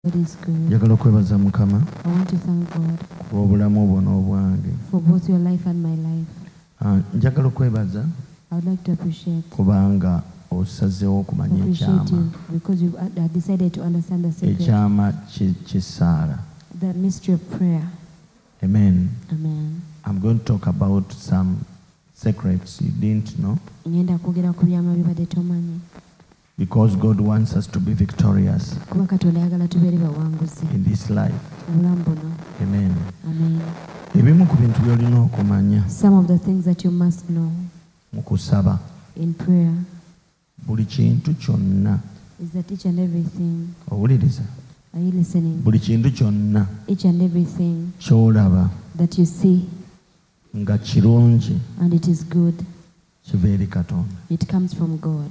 is good. Njagala okwebaza Mukama I want to thank God kuba obulamu obwo n'obwange. for both your life and my life. Njagala okwebaza I would like to appreciate osazeewo okumanya ekyama. Because you decided to understand the secret. Ekyama ky'essaala. The mystery of prayer. Amen. Amen. I'm going to talk about some secrets you didn't know. Ngenda kwogera ku byama bibadde tomanyi. Because God wants us to be victorious Kuba Katonda ayagala tubeere bawanguzi in this life. obulamu buno. Amen. Amen. Ebimu ku bintu by'olina okumanya Some of the things that you must know mu kusaba, in prayer buli kintu kyonna, is that each and everything, owuliriza, are you listening? buli kintu kyonna Each and everything ky'olaba that you see nga kirungi and it is good, kiva eri Katonda. it comes from God.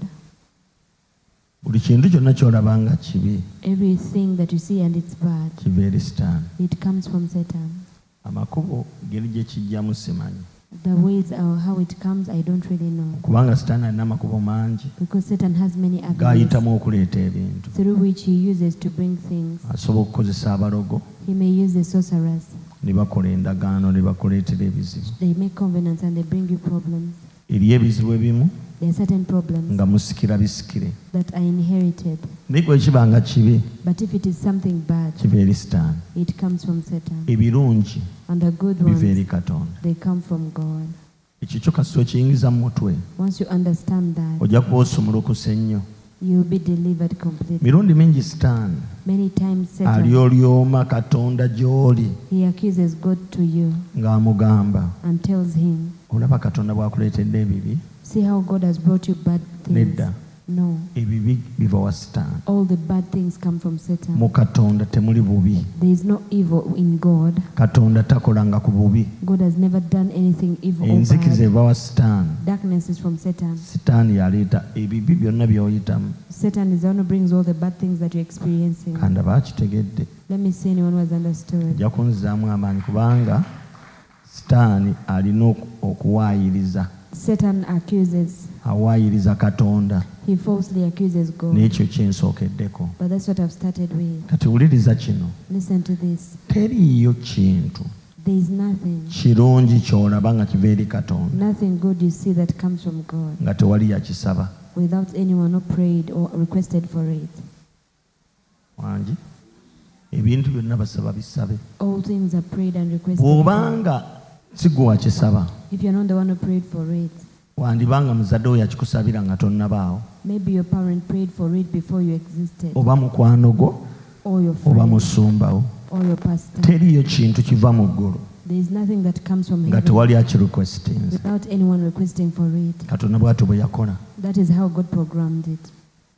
Buli kintu kyonna ky'olaba nga kibi Everything that you see and it's bad, kiva eri Sitaani. it comes from Satan. Amakubo geri gye kijjamu simanyi, The ways or how it comes, I don't really know. kubanga Sitaani alina amakubo mangi Because Satan has many avenues g'ayitamu okuleeta ebintu. through which he uses to bring things. Asobola okukozesa abalogo He may use the sorcerers. ne bakola endagaano ne bakuleetera ebizibu. They make covenants and they bring you problems. Eriyo ebizibu ebimu There are certain problems nga musikira bisikire, that are inherited. naye bwe kiba nga kibi But if it is something bad, kiva eri Sitaani. it comes from Satan. Ebirungi And the good biva eri ones, Katonda. they come from God. Ekyo kyo kasita okiyingiza mu mutwe Once you understand that, ojja kuba osumulukuse ennyo. you'll be delivered completely. Mirundi mingi Sitaani Many times Satan, alyolyoma Katonda gy'oli he accuses God to you ng'amugamba, and tells him, olaba Katonda bw'akuleetedde ebibi. see how God has brought you bad things. Nedda, No, ebibi biva wa Sitaani. all the bad things come from Satan. Mu Katonda temuli bubi. There is no evil in God. Katonda takolanga ku bubi. God has never done anything evil or Enzikiza bad. eva wa Sitaani. Darkness is from Satan. Sitaani yaleeta ebibi byonna by'oyitamu. Satan is the one who brings all the bad things that you're experiencing. Kanda baakitegedde. Let me see anyone who has understood. Ajja kunzizaamu amaanyi kubanga Sitaani alina okuwaayiriza. Satan accuses. Awaayiriza Katonda. He falsely accuses God. N'ekyo kyensookeddeko. But that's what I've started with. Kati wuliriza kino. Listen to this. Teriiyo kintu There is nothing, kirungi ky'olaba nga kiva eri Katonda nothing good you see that comes from God nga tewali yakisaba. without anyone who prayed or requested for it. Wangi ebintu byonna basaba bisabe. All things are prayed and requested for. Bw'obanga si gwe wakisaba, If you're not the one who prayed for it, wandibanga muzadde oyo yakikusabira nga tonnabaawo, maybe your parent prayed for it before you existed, oba mukwano gwo or your oba friend, musumbawo. or your pastor. Teriiyo kintu kiva mu ggulu There is nothing that comes from nga heaven tewali akirequestinze. without anyone requesting for it. Katonda bw'atyo bwe yakola. That is how God programmed it.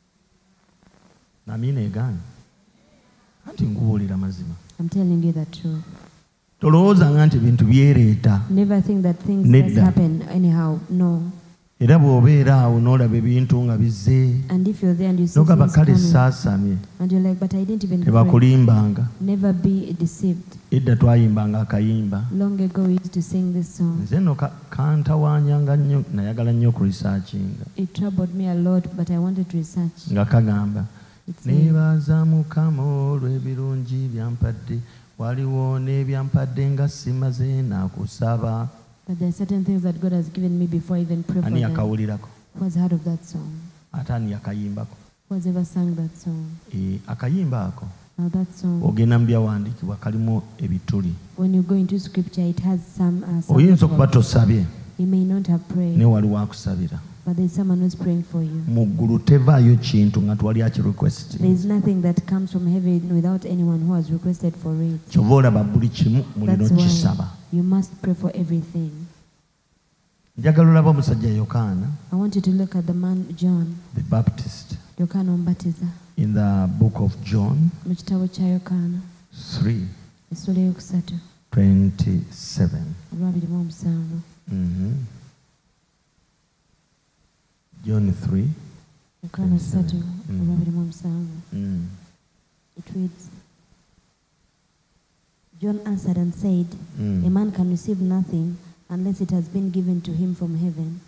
Namiina egaana anti nkubuulira mazima. I'm telling you the truth. Tolowoozanga nti ebintu byereeta. Never think that things Nedda. just happen anyhow. No. Era bw'obeera awo n'olaba ebintu nga bizze And if you're there and you see n'ogamba things kale coming, saasamye, and you're like, but I didn't even pray. tebakulimbanga. Never be deceived. Edda twayimbanga akayimba. Long ago we used to sing this song. Nze nno kantawaanyanga nnyo, nayagala nnyo okurisaakinga. It troubled me a lot, but I wanted to research. Nga kagamba, It said, neebaza Mukama olw'ebirungi byampadde, waliwo n'ebyampadde nga simaze nakusaba. but there are certain things that God has given me before I even pray for Ani them. yakawulirako? Who has heard of that song? Ate ani yakayimbako? Who has ever sung that song? Akayimba ako Now that song, ogenda mu byawandiikibwa kalimu ebituli. when you go into scripture, it has some Oyinza okuba support. tosabye You may not have prayed, ne waliwo akusabira. but there's someone who's praying for you. Mu ggulu tevaayo kintu nga tewali akirequesiti. There's nothing that comes from heaven without anyone who has requested for it. Kyova olaba buli kimu mulina That's okisaba. why you must pray for everything. Njagala olaba omusajja Yokaana I want you to look at the man John, the Baptist Yokaana Ombatiza, in the book of John mu kitabo kya Yokaana, 3:27. essula eyokusatu, olwabiri mu omusanvu. John 3. Yokaana 3, olwabiri mu omusanvu. It reads, John answered and said, a man can receive nothing unless it has been given to him from heaven.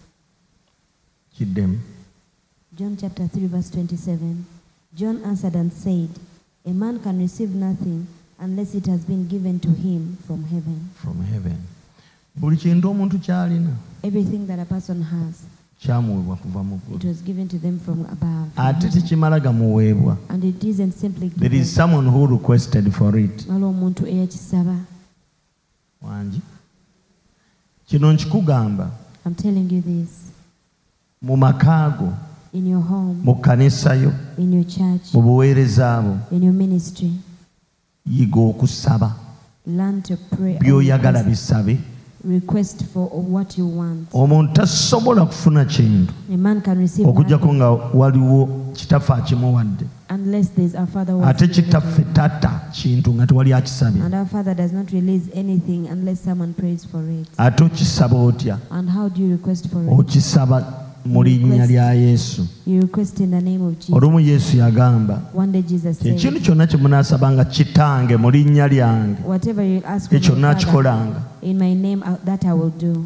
Kiddemu. John chapter 3 verse 27. John answered and said, A man can receive nothing unless it has been given to him from heaven. From heaven. Buli kintu omuntu kyalina Everything that a person has, kyamuweebwa kuva mu it ggulu. was given to them from above. Ate tekimala gamuweebwa. And it isn't simply There given. is someone who requested for it. Waliwo omuntu eyakisaba. Wangi. Kino nkikugamba I'm telling you this. mu makaago, In your home, mu kkanisa yo, in your church, mu buweereza bwo, in your ministry, yiga okusaba. learn to pray. and By'oyagala request, bisabe. request for what you want. Omuntu tasobola kufuna kintu A man can receive okuggyako nothing nga waliwo kitaffe akimuwadde. unless there's a father who has Ate given it to him. kitaffe tata kintu nga tewali akisabye. And our Father does not release anything unless someone prays for it. Ate okisaba otya? And how do you request for it? Okisaba mu linnya lya Yesu. You request in the name of Jesus. Olumu Yesu yagamba One day Jesus said, ekintu kyonna kye munaasabanga kitange mu linnya lyange whatever you ask from ekyo my Father, nnaakikolanga. in my name, that I will do.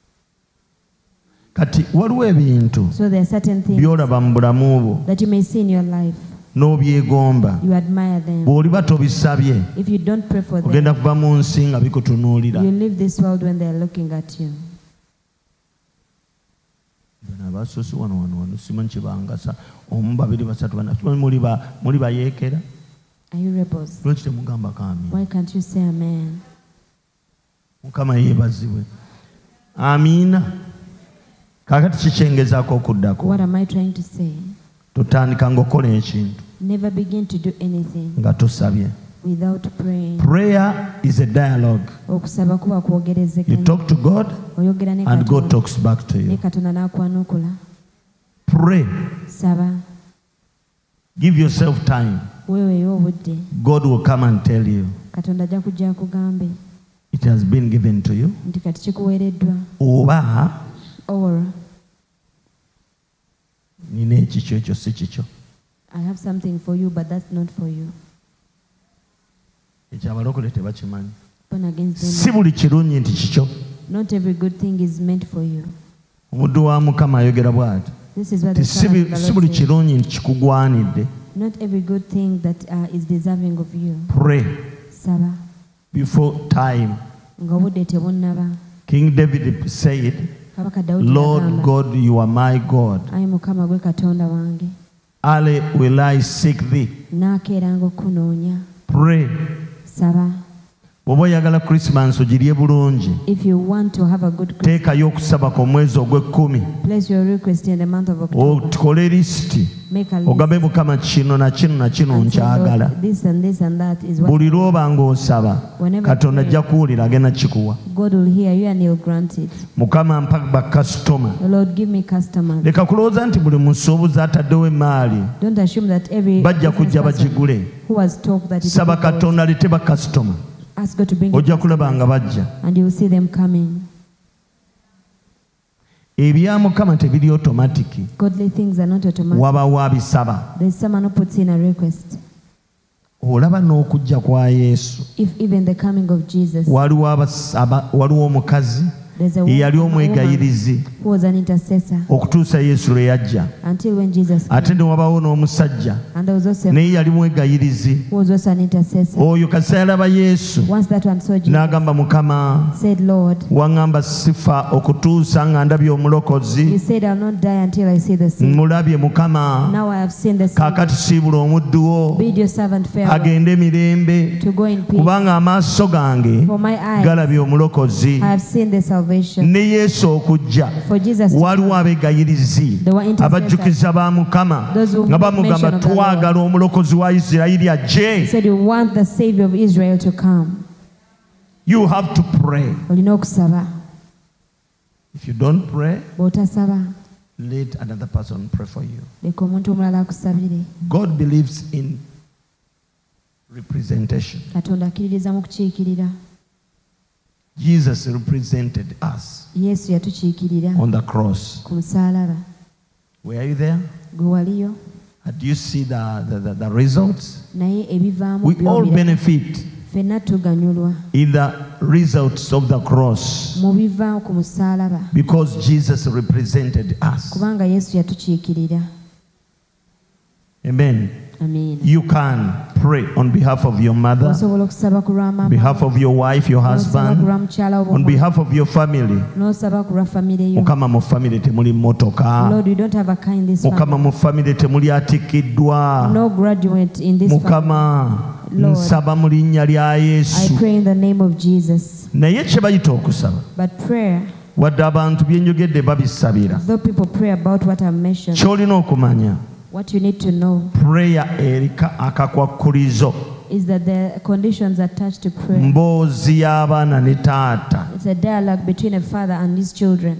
Kati waliwo ebintu So there are certain things by'olaba mu bulamu bwo that you may see in your life. n'obyegomba. You admire them. Bw'oliba tobisabye If you don't pray for them, ogenda kuva mu nsi nga bikutunuulira. you leave this world when they are looking at you. Bano abasosi wano simanyi kye bangasa. Omu, babiri, basatu, bana. Simanyi muli bayeekera. Are you rebels? Lwaki temugamba kaami? Why can't you say amen? Mukama yeebazibwe. Amiina. Kaakati kikyengezaako okuddako. What am I trying to say? Totandika ng'okola ekintu Never begin to do anything nga tosabye. without praying. Prayer is a dialogue. Okusaba kuba You kwogerezeganya. talk to God Oyogera ne and God Katonda. talks back to Ne you. Katonda n'akwanukula. Pray. Saba. Give yourself time. Weeweeyo obudde. God will come and tell you Katonda ajja kujja akugambe it has been given to you. nti kati kikuweereddwa. Oba Or nina ekikyo ekyo si kikyo. I have something for you but that's not for you. Ekyo abalokole tebakimanyi. Born against Si them. buli kirungi nti kikyo. Not every good thing is meant for you. Omuddu wa Mukama ayogera bw'ati. This is what the Ti si servant of the si buli Lord says. kirungi nti kikugwanidde. Not every good thing that is deserving of you. Pray Saba. before time. Nga obudde tebunnaba. King David said, Kabaka Dawudi Lord yagamba, God, you are my God. Ayi Mukama gwe Katonda wange. Early will I seek thee. Naakeeranga okunoonya. Pray. Saba. Bw'oba oyagala Christmas ogirye bulungi, If you want to have a good Christmas, teekayo okusaba ku mwezi ogw'ekkumi. place your request in the month of October. Okole lisiti. Make a list. Ogambe Mukama kino na kino na kino And say, nkyagala. Lord, this and that is what Buli lw'oba ng'osaba, Whenever Katonda you ajja kuwulira agenda kikuwa. God will hear you and He'll grant it. Mukama mpa bakasitoma. The Lord, give me customers. Leka kulowooza nti buli musuubuzi ataddewo emaali Don't assume that every bajja kujja business person bagigule. who was told that it Saba will be Katonda alete bakasitoma. ask God to bring you Ojja kulaba nga bajja. and you will see them coming. Ebya Mukama tebiri otomatiki. Godly things are not automatic. Wabawo abisaba. There's someone who puts in a request. Olaba n'okujja kwa Yesu. If even the coming of Jesus, Waliwo omukazi there's a eyali woman omwegayirizi who was an intercessor okutuusa Yesu lwe yajja. until when Jesus came. Ate ne wabawo n'omusajja And there was also a naye yali mwegayirizi. who was also an intercessor. Oyo kasi yalaba Yesu Once that one saw Jesus, n'agamba Mukama, said, Lord, waŋŋamba sifa okutuusa nga ndabye you omulokozi. said I'll not die until I see the Savior. Mulabye Mukama, Now I have seen the Savior. kaakati siibula omuddu wo Bid your servant farewell agende mirembe, to go in peace. kubanga amaaso gange For my eyes galabye omulokozi. I have seen the salvation. Ne Yesu okujja For Jesus to waliwo come, abegayirizi there were intercessors. abajjukiza ba Mukama Those who nga made mention bamugamba of the Lord. twagala omulokozi wa Isirayiri He ajje. said, you want the Savior of Israel to come. You have to pray. Olina okusaba. If you don't pray, Bw'otasaba, let another person pray for you. leka omuntu omulala akusabire. God believes in representation. Katonda akkiririza mu kukiikirira. Jesus represented us Yesu yatukiikirira on the cross. ku musaalaba. Were you there? Gwe waliyo. Do you see the results? Naye ebivaamu We all byobira. benefit Ffenna tuganyulwa in the results of the cross mu biva ku musaalaba because Jesus represented us. kubanga Yesu yatukiikirira. Amen. Amiina. You can pray on behalf of your mother, osobola okusaba ku lwa on maama behalf of your wife, your n'osaba ku husband, lwa mukyala wo on behalf of your family. n'osaba ku lwa famire yo. Mukama mu family temuli mmotoka. Lord, we don't have a car in this Mukama family. mu family temuli atikiddwa. No graduate in this family. Mukama Lord, nsaba mu linnya lya I Yesu. pray in the name of Jesus. Naye kye bayita okusaba, But prayer, wadde abantu bye njogedde babisabira, though people pray about what I've mentioned, ky'olina okumanya, what you need to know prayer erika akakwakkulizo, is that the conditions attached to prayer. mboozi y'abaana ne taata. It's a dialogue between a father and his children.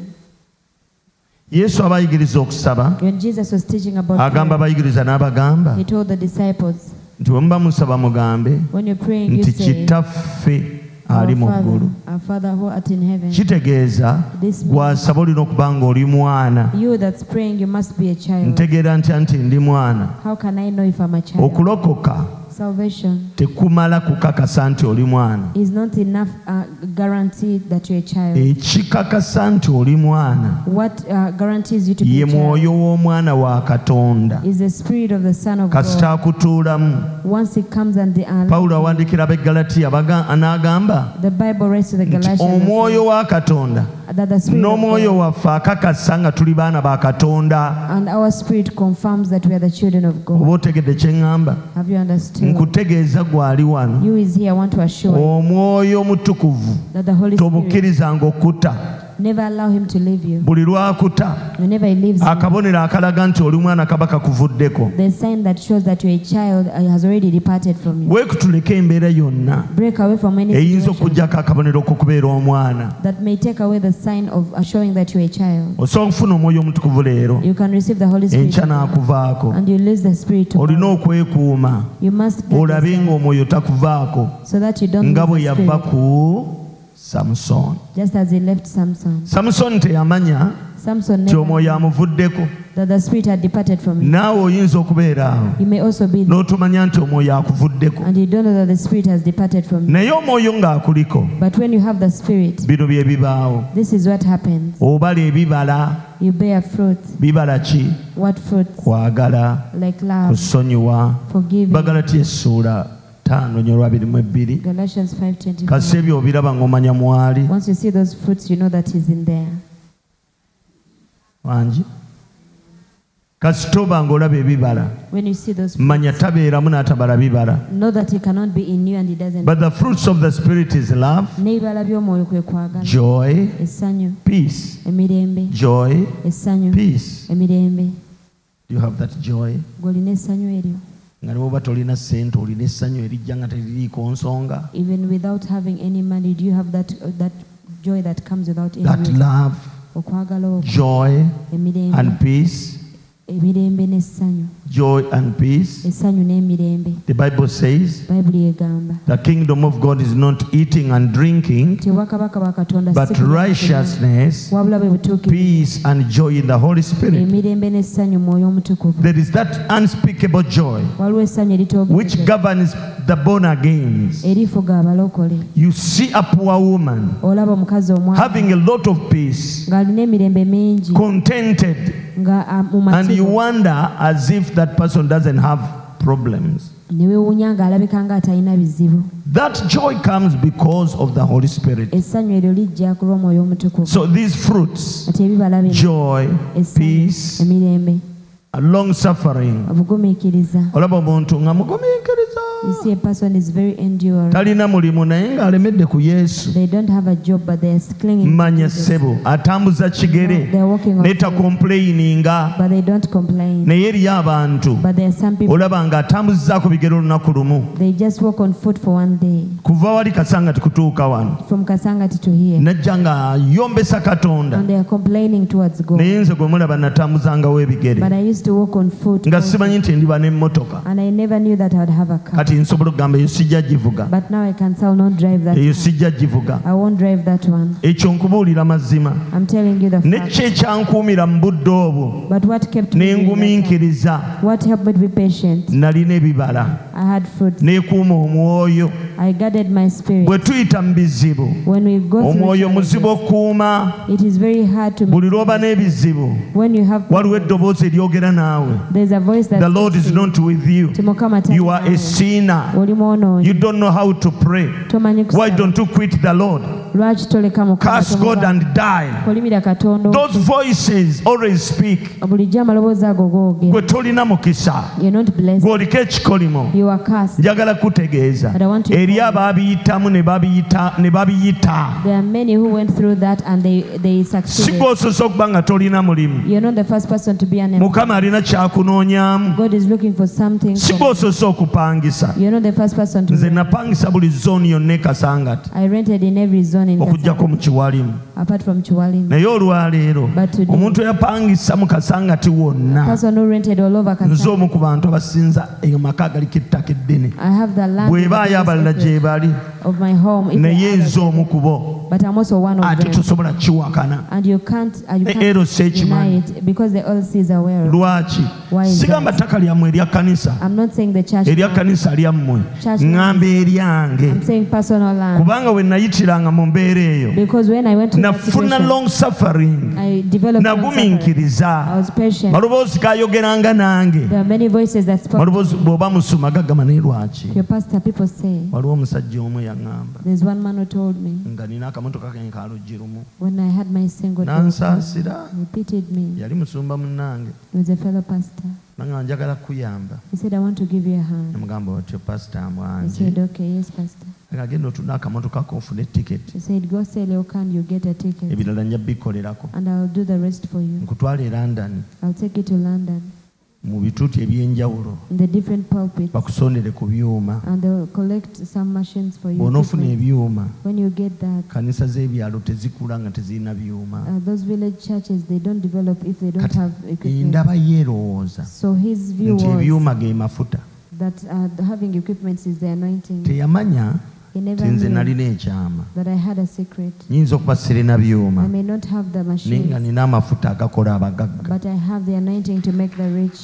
Yesu abayigiriza okusaba, When Jesus was teaching about agamba prayer, abayigiriza n'abagamba he told the disciples, nti bwe muba musaba mugambe when you're praying, you nti say, kitaffe ali mu ggulu. our Father who art in heaven. Kitegeeza This means gw'asaba olina okuba ng'oli mwana. you that's praying, you must be a child. Ntegeera ntya nti ndi mwana? How can I know if I'm a child? Okulokoka Salvation tekumala kukakasa nti oli mwana. is not enough guarantee that you're a child. Ekikakasa nti oli mwana What guarantees you to be ye a child mwoyo w'omwana wa Katonda is the spirit of the Son of kasita God. akutuulamu. Once it comes and Pawulo awandiikira ab'Eggalatiya n'agamba the Bible writes to the nti Galatians omwoyo wa Katonda that the spirit of n'omwoyo God waffe akakasa nga tuli baana ba Katonda. and our spirit confirms that we are the children of God. Oba otegedde kye ŋŋamba? Have you understood? Nkutegeeza gwali wano, You is here. I want to assure you omwoyo omutukuvu that the Holy Spirit, tobukkirizanga okutta. never allow him to leave you. Buli lwakuta Whenever he leaves you, akabonero akalaga nti oli mwana kaba kakuvuddeko. the sign that shows that you're a child has already departed from you. Weekutuleka embeera yonna Break away from any eyinza situation okugjako akabonero k'okubeera omwana. that may take away the sign of showing that you're a child. Osobola okufuna omwoyo omutukuvu leero, You can receive the Holy Spirit enkya n'akuvaako. and you lose the Spirit Olina tomorrow. okwekuuma You must get olabe this ng'omwoyo takuvaako, so that you don't nga lose bwe the yava Spirit. ku Samusooni. Just as he left Samson. Samusooni teyamanya Samson nti never omwoyo knew amuvuddeko. that the Spirit had departed from him. Naawe oyinza okubeera awo You may also be there n'otomanya nti omwoyo akuvuddeko. and you don't know that the Spirit has departed from you. Naye omwoyo ng'akuliko, But when you have the Spirit, bino bye bibaawo. this is what happens. Obala ebibala. You bear fruit. Bibala ki? What fruits? Kwagala, Like love, kusonyiwa. forgiving. Bagalatiya essuula 5:22. Galatians 5:25. Kasi ebyo obiraba ng'omanya mwali. Once you see those fruits, you know that he's in there. Wangi. Kasita oba ng'olaba ebibala, When you see those manya fruits, tabeeramu n'atabala bibala. know that he cannot be in you and he doesn't. But the fruits of the Spirit is love, N'ebibala by'omwoyo kwe kwagala, joy, essanyu, peace. emirembe, Joy, essanyu, peace. emirembe. Do you have that joy? Gw'olina essanyu eryo. Nga ne bw'oba tolina ssente olina essanyu erijja nga teririiko nsonga. Even without having any money, do you have that joy that comes without any That reason? love, Okwagala okwo, joy, emirembe, and peace. emirembe n'essanyu, Joy and peace. essanyu n'emirembe. The Bible says Bayibuli egamba the kingdom of God is not eating and drinking, nti obwakabaka bwa Katonda but si kulya na kunywa, righteousness, wabula bwe butuukirivu, peace, and joy in the Holy Spirit. emirembe n'essanyu mu Mwoyo Omutukuvu. There is that unspeakable joy Waliwo essanyu which eritoogerekeka governs the born agains. erifuga abalokole. You see a poor woman Olaba omukazi omwana having a lot of peace, ng'alina emirembe mingi contented, nga mu and you matiro, wonder as if that person doesn't have problems. ne weewuunya ng'alabika ng'atalina bizibu. That joy comes because of the Holy Spirit. Essanyu eryo lijja ku lw'Omwoyo Omutukuvu. So these fruits, Ati ebibala bino, joy, essanyu, peace, emirembe, long suffering. obugumiikiriza. Olaba omuntu nga mugumiikiriza, You see a person is very enduring. talina mulimu naye ng'alemedde ku Yesu. They don't have a job, but they are clinging to Manya Jesus. ssebo atambuza kigere They are walking on neta faith, complaininga, but they don't complain. naye eriyo abantu But there are some people, olaba ng'atambuzaako bigere olunaku lumu they just walk on foot for one day. kuva wali kasanga tikutuuka wano, From Kasangati to here. najja ng'ayombesa Katonda, And they are complaining towards God. naye nze gwe mulaba natambuzangawo ebigere But I used to walk on foot nga also. simanyi nti ndiba n'emmotoka. And I never knew that I would have a car. Kati nsobola okugamba eyo sijja givuga, But now I can tell, not drive that eyo car. sijja givuga. I won't drive that one. Ekyo nkubuulira mazima. I'm telling you the Ne fact. kye ekyankuumira mu budde obwo But what kept me ne during that ngumiikiriza, time? What helped me to be patient? nalina ebibala, I had fruits. neekuuma omwoyo, I guarded my spirit. bwe tuyita mu bizibu When we go through omwoyo muzibu challenges, okukuuma it is very hard to buli lw'oba n'ebizibu when you have waliwo eddoboozi eryogera naawe. there's a voice that The Lord is says, not with you. Timokama You are a sinner. oli mwonoonyi You don't know how to pray. tomanyi Why kusaba don't you quit the Lord? lwaki toleka Mukama Curse God and die. kolimira Katonda Those voices always speak. bulijjo amaloboozi ago googera. Gwe tolina mukisa, You're not blessed, gw'oliko ekikolimo. you are cursed. Njagala kutegeeza But I want to eri inform abaabiyitamu ne babiyita. There are many who went through that and they Si succeeded. gw'osoose okuba nga tolina mulimu. You're not the first person to be unemployed. Mukama alina kyakunoonyaamu. God is looking for something Si from you. gw'osoose okupangisa. You're not the first person to Nze rent. napangisa buli zooni yonna e Kasangati I rented in every zone in okugyako mu Kasarani, Kiwalimu. apart from Chiwalim. Naye olwaleero But today, omuntu eyapangisa mu Kasangati wonna person who rented all over nze Kasarani. omu ku bantu abasinza eyo maka agaliko ettaka eddene. I have the land Bw'ebaayo abalala gye bali of my home. If naye there are nze others, omu ku bo but I'm also one of ate them. tosobola kiwakana. And you can't Ero deny sekimanyi. it because the LC is aware of it. Lwaki? Why is Sigamba ttaka lyammwe erya kanisa, I'm not saying the church erya land. kanisa lyammwe, Church ŋŋamba eryange. I'm saying personal land. Kubanga we nayitiranga mu mbeera eyo Because when I went to that nafuna situation, long suffering, I developed long suffering. nagumiikiriza. I was patient. Maloboozi gayogeranga nange. There are many voices that spoke. Maloboozi bw'oba musuma gagamba naye lwaki? Your pastor, people say, Waliwo omusajja omu yaŋŋamba there's one man who told me nga nina akamotoka kange ka luggi lumu, when I had my single daughter, n'ansaasira. he pitied me. Yali musumba munnange, He was a fellow pastor. nanga njagala kuyamba. He said, I want to give you a hand. Namugamba otyo pasita I mwanje, said, okay, yes, pastor. agenda otunda akamotoka ko ofune tiketi, He said, go sell your car and you get a ticket. ebirala nja bikolerako, And I'll do the rest for you. nkutwala e London I'll take you to London mu bituuti eby'enjawulo in the different pulpits. bakusondere ku byuma. And they'll collect some machines for you. Bw'onoofuna equipment. ebyuma, When you get that, kanisa z'ebyalo tezikula nga tezirina byuma. those village churches, they don't develop if they don't Kati have equipment. endaba ye erowooza So his view nti was ebyuma ge mafuta. that having equipment is the anointing. Teyamanya He never nti nze knew nalina ekyama. that I had a secret. Nyinza okuba sirina I byuma may not have the naye nga machines, nina amafuta agakola abagagga. but I have the anointing to make the rich.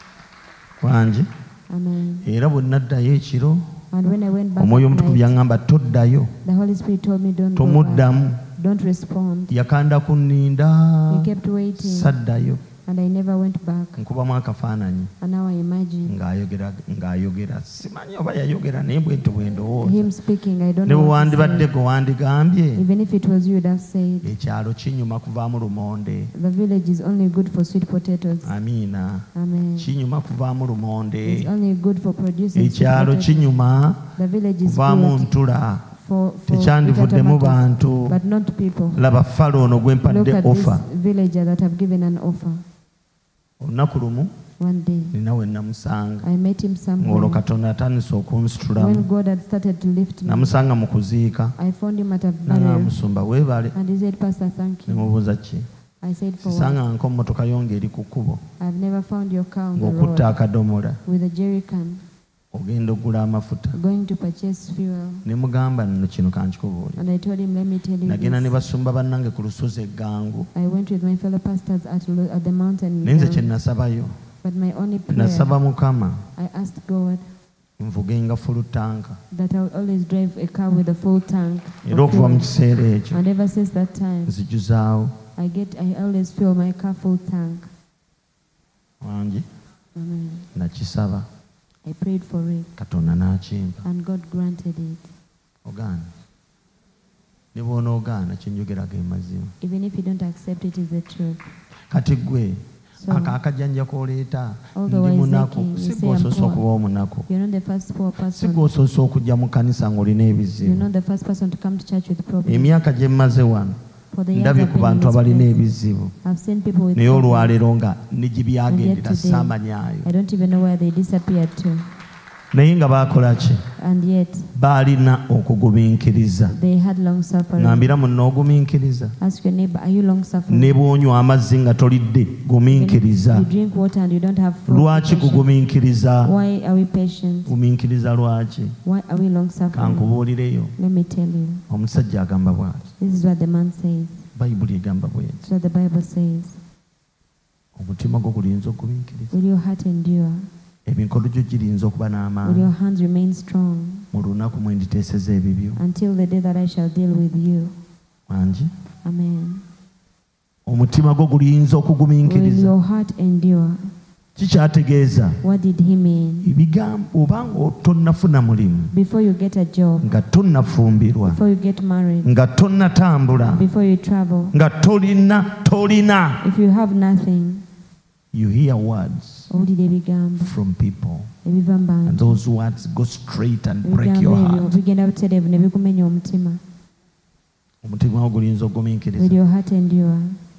Wangi Amen. era bwe naddayo ekiro And when I went back omwoyo at omutukuvu night, yaŋŋamba toddayo, the Holy Spirit told me, don't go back. tomuddamu. Don't respond. Yakanda kunninda, He kept waiting, saddayo. and I never went back. Nkubamu akafaananyi And now I imagine ng'ayogera, simanyi oba yayogera naye bwentyo bwe ndowooza. him speaking. I don't Ne bwe know what to wandibadde say. gwe wandigambye, Even if it was you, would have said, ekyalo kinyuma kuvaamu lumonde. the village is only good for sweet potatoes. Amiina. Amen. Kinyuma kuvaamu lumonde. It's only good for producing sweet Ekyalo potatoes. kinyuma The village is kuvaamu good ntula. for Tekyandivuddemu bitter tomatoes, bantu. but not people. Laba falo ono gwe Look mpadde at offer. this villager that have given an offer. Olunaku lumu One day, nina we namusanga. I met him Ng'olwo somewhere. Katonda atandise okunsitulamu. When God had started to lift me, Namusanga mu kuziika. I found him at a Nanga burial, musumba weebale. and he said, Pastor, thank Ne you. mubuuza ki? I said, for what? Sisanga nko mmotoka yo ng'eri ku kkubo I've never found your car on the ng'okutta road akadomola with a jerry can ogenda ogula amafuta. going to purchase fuel. Ne mugamba nno kino kankikubuulira. And I told him, let me tell you Nagenda ne this. basumba bannange ku lusozi eggangu. I went with my fellow pastors at the mountain, Naye nze kye nasabayo, but my only prayer, nasaba Mukama I asked God nvuge nga full tanka. that I would always drive a car with a full tank Era of okuva mu fuel. kiseera ekyo And ever since that time, nzijuzaawo I always fill my car full tank. wangi Amen. nakisaba I prayed for it, Katonda n'akimpa. and God granted it. Ogaana ne bw'onoogaana kye njogera ge mazima. Even if you don't accept it, is the truth. Kati ggwe So, akakajjanja k'oleeta all the ndi wise munaku, making, si you say I'm gw'osoose poor. okuba omunaku, You're not the first poor si person. gw'osoose okujja mu kanisa ng'olina You're ebizibu. not the first person to come to church with problems. Emyaka gye mmaze wano For the years ndabye I've ku been in bantu this abalina place, ebizibu, I've seen people with naye problems. olwaleero nga ne gye And byagendera yet today, saamanyaayo. I don't even know where they disappeared to. Naye nga baakola ki? And yet, Baalina okugumiikiriza. they had long suffering. Ngambira munno ogumiikiriza. Ask your neighbor, are you long suffering? Ne bw'onywa amazzi nga tolidde, Even if gumiikiriza. you drink water and you don't have food. Lwaki be patient. kugumiikiriza? Why are we patient? Gumiikiriza lwaki? Why are we long suffering? Kankubuulireyo. Let me tell you. Omusajja agamba bw'ati. This is what the man says. Bayibuli egamba bw'eti. That's what the Bible says. Omutima gwo gulinza okugumiikiriza. Will your heart endure? Emikono gyo girinza okuba Will your n'amaanyi. hands remain strong? mu lunaku mwe nditeeseza ebibyo. until the day that I shall deal with you. Wangi Amen. omutima gwo guliyinza Will okugumiikiriza. your heart endure? Kikyategeeza What did he mean? ebigambo obanga tonnafuna mulimu, Before you get a job, nga tonnafumbirwa, before you get married, nga tonnatambula, before you travel, nga tolina, if you have nothing, you hear words owulira ebigambo from people, ebiva mu and bantu. those words go straight and break Ebigambo your ebyo heart. bigenda butereevu ne bikumenya omutima. Omutima gwo guliyinza Will okugumiikiriza. your heart endure?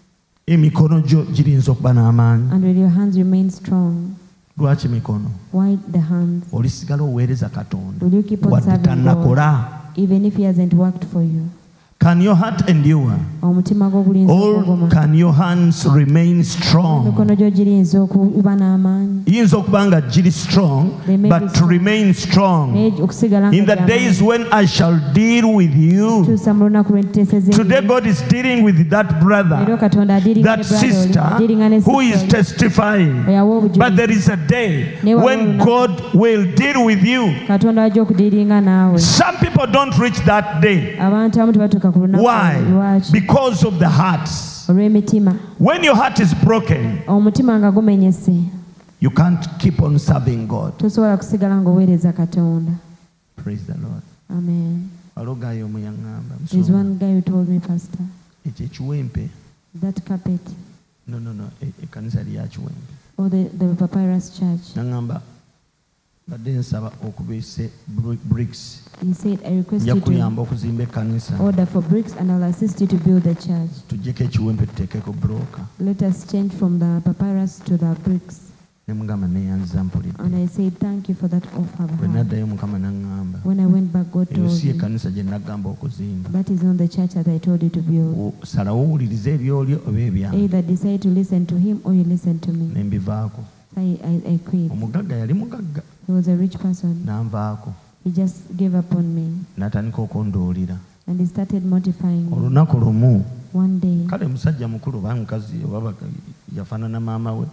Emikono gyo giriyinza okuba n'amaanyi. And will your hands remain strong? Lwaki mikono? Why the hands? Olisigala oweereza Katonda Will you keep on wadde serving God tannakola. even if he hasn't worked for you? Can your heart endure? Omutima gwo guliyinza Or okugoma? can your hands remain strong? Emikono gyo giriyinza okuba n'amaanyi? Yinza okuba nga giri strong, They may be but to strong. remain strong. Naye okusigala nga In the gy'amaanyi. days when I shall deal with you. Tuusa mu lunaku lwe ntuteeseza Today ebyo. God is dealing with that Leero brother, Katonda adiringa that ne brother oli, sister adiringa ne who is sister oli, testifying. oyawa But obujulizi. there is a day Ne when waliwo God will deal with you. Katonda ajja okudiringa naawe. Some people don't reach that day. Abantu abamu tebatuuka ku lunaku Why? lwaki? Because of the hearts. Olw'emitima. When your heart is broken, Omutima nga gumenyese, you can't keep on serving God. tosobola kusigala ng'oweereza Katonda. Praise the Lord. Amen. Walogayo muyaŋŋamba. There's one guy who told me, Pastor, Ekyo ekiwempe. that carpet, No. Ekkanisa lya kiwempe. or the papyrus church, Naŋŋamba badde nsaba okubeese bricks. he said, I request Nja you to kuyamba okuzimba ekkanisa. order for bricks and I'll assist you to build the church. Tuggyeko ekiwempe tuteekeko bulooka. Let us change from the papyrus to the bricks. Ne mugamba neeyanziza mpulidde. And I said, thank you for that offer. Bwe naddayo Mukama n'aŋŋamba. When I went back, God Eyo told si me, ekkanisa gye nagamba okuzimba. that is not the church that I told you to build. Salawo owulirize ebyolyo oba ebyange. Either decide to listen to him or you listen to me. Ne mbivaako. I quit. Omugagga yali mugagga. He was a rich person. N'anvaako. He just gave up on me. N'atandika okundoolera. And he started mortifying me. Olunaku lumu. One day, Kale musajja mukulu oba mukazi oba yafaanana maama we.